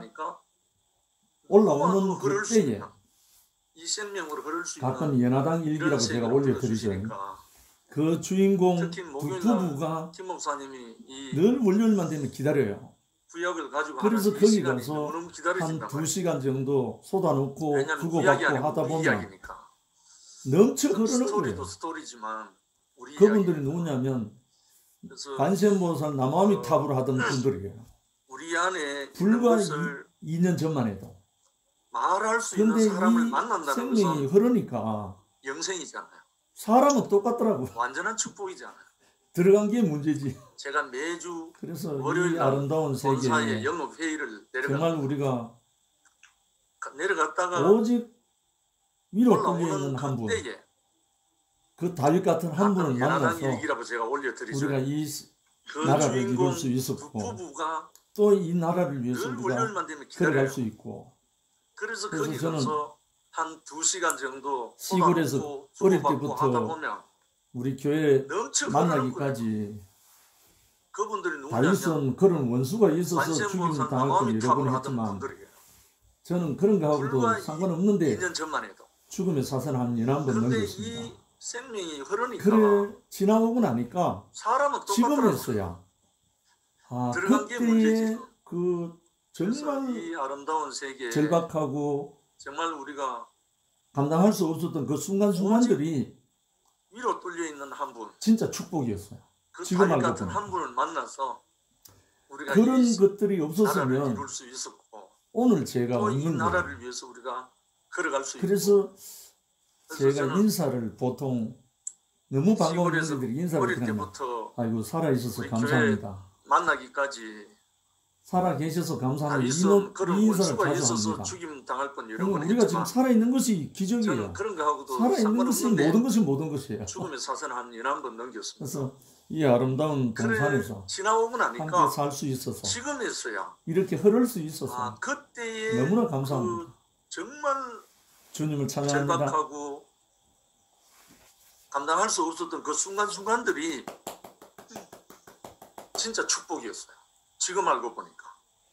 올라오는 그때에 이 생명으로 흐를 수 있는 가끔 연하당 일기라고 제가 올려드리죠. 그 주인공 두 부부가 김 목사님이 이 늘 월요일만 되면 기다려요. 구역을 가지고 그래서 하는 이 거기 시간이 가서 너무너무 한 기다려진단 두 말이에요. 시간 정도 쏟아놓고 왜냐하면 주고받고 구약이 아니고 하다 우리 보면 이야기니까. 넘쳐 흐르는 스토리도 거예요. 스토리지만 우리 그분들이 이야기니까. 누구냐면 그래서 관세음보살 남아미 어, 탑으로 하던 분들이에요. 우리 안에 있는 불과 것을 이 년 전만 해도. 말할 수 있는 근데 사람을 이 만난다는 생명이 것은 흐르니까 영생이잖아요. 사람은 똑같더라고. 완전한 축복이잖아요. 들어간 게 문제지. 제가 매주 그래서 월요일 이 아름다운 세계에 본사에 영업 회의를 내려가 정말 우리가 내려갔다가 오직 위로 끌려 있는 올라오는 한 분, 그때에 그 다윗 같은 한 분을 연하당 만나서 일기라고 제가 올려드리죠. 우리가 이 그 나라를 주인공 이룰 수 두 있었고 부부가 또 이 나라를 위해서 늘 우리가 월요일만 되면 걸어갈 기다려요. 수 있고 그래서 그래서 거기 저는 가서 한 두 시간 정도 시골에서 쏟아놓고 어릴 주고받고 하다 때부터 보면 우리 교회 넘쳐 흐르는 거예요. 만나기까지 그분들이 누구냐면 다윗은 그런 원수가 있어서 관세음보살 죽임을 당할 건 남아미 여러 탑을 번 하던 했지만 분들이에요. 저는 그런 거하고도 불과 상관없는데 이 년 전만 해도. 죽음의 사선 한 년 한 번 근데 넘겼습니다. 이 생명이 흐르니까 그래 지나오고 나니까 사람은 똑같더라고요. 지금에서야 아 들어간 게 그때의 문제지. 그 그래서 정말 이 아름다운 세계에 절박하고 정말 우리가 감당할 수 없었던 그 순간순간들이 위로 뚫려 있는 한 분, 진짜 축복이었어요. 그 지금 다윗 알고 같은 보니까. 한 분을 만나서 우리가 그런 이 것들이 나라를 없었으면 이룰 수 있었고 오늘 제가 또 이 없는 거예요. 나라를 위해서 우리가 걸어갈 수 있고. 그래서 그래서 제가 저는 인사를 보통 너무 반가운 시골에서 분들이 인사를 어릴 드리면 때부터 아이고 살아있어서 우리 감사합니다. 만나기까지 살아 계셔서 감사합니다. 이, 다윗은 노- 그런 이 인사를 원수가 자주 있어서 합니다. 죽임 당할 건 여러 그럼 번 우리가 지금 했지만 살아있는 것이 기적이에요. 저는 그런 거하고도 살아있는 것이 상관없는데 모든 것이 모든 것이에요. 죽음의 사선을 한 열한 번 넘겼습니다. 그래서 이 아름다운 그래 동산에서 지나오고 나니까 함께 살 수 있어서 지금에서야 이렇게 흐를 수 있어서 아 그때의 너무나 감사합니다. 그 정말 주님을 찬양합니다. 절박하고 감당할 수 없었던 그 순간순간들이 진짜 축복이었어요. 지금 알고 보니까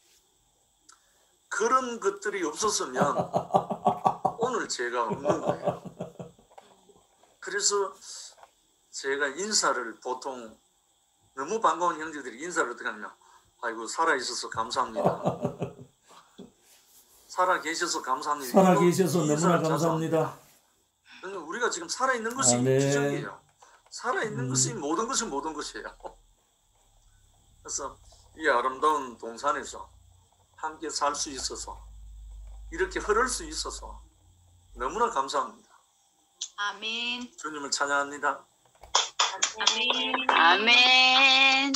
그런 것들이 없었으면 오늘 제가 없는 거예요. 그래서 제가 인사를 보통 너무 반가운 형제들이 인사를 어떻게 하냐면 아이고 살아있어서 감사합니다. 살아 계셔서 감사합니다. 살아 이거 계셔서 이 너무나 인사를 자주 감사합니다. 그러니까 우리가 지금 살아있는 것이 아, 네. 기적이에요. 살아있는 음. 것이 모든 것이 모든 것이에요. 그래서 이 아름다운 동산에서 함께 살 수 있어서 이렇게 흐를 수 있어서 너무나 감사합니다. 아멘. 주님을 찬양합니다. 아멘. 아멘.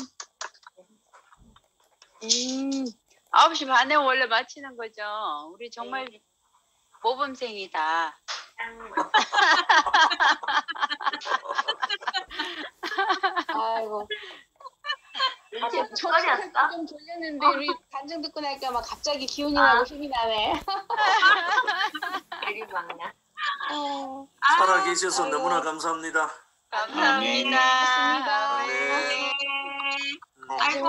음, 아홉 시 반에 원래 마치는 거죠. 우리 정말 모범생이다. 아이고. 이제 아, 저 젓갈이었어? 좀 졸렸는데 우리 간증 듣고 나니까 막 갑자기 기운이 나고 힘이 나네. 대리방냐. 어, 살아 계셔서 아이고. 너무나 감사합니다. 감사합니다. 고맙습니다. 네. 아이고.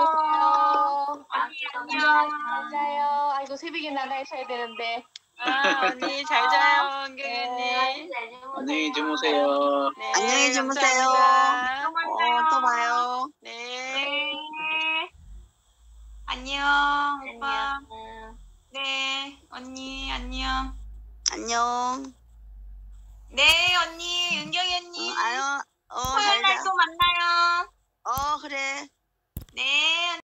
안녕. 잘 자요. 아이고 새벽에 나가야 되는데. 아, 언니 잘 자요, 은경이님. 안녕히 주무세요. 네, 안녕히 주무세요. 감사합니다. 어, 또 봐요. 네. 안녕, 오빠. 네, 언니, 안녕. 안녕. 네, 언니, 은경이 언니. 어, 아유, 어, 토요일 잘 날 자. 또 만나요. 어, 그래. 네,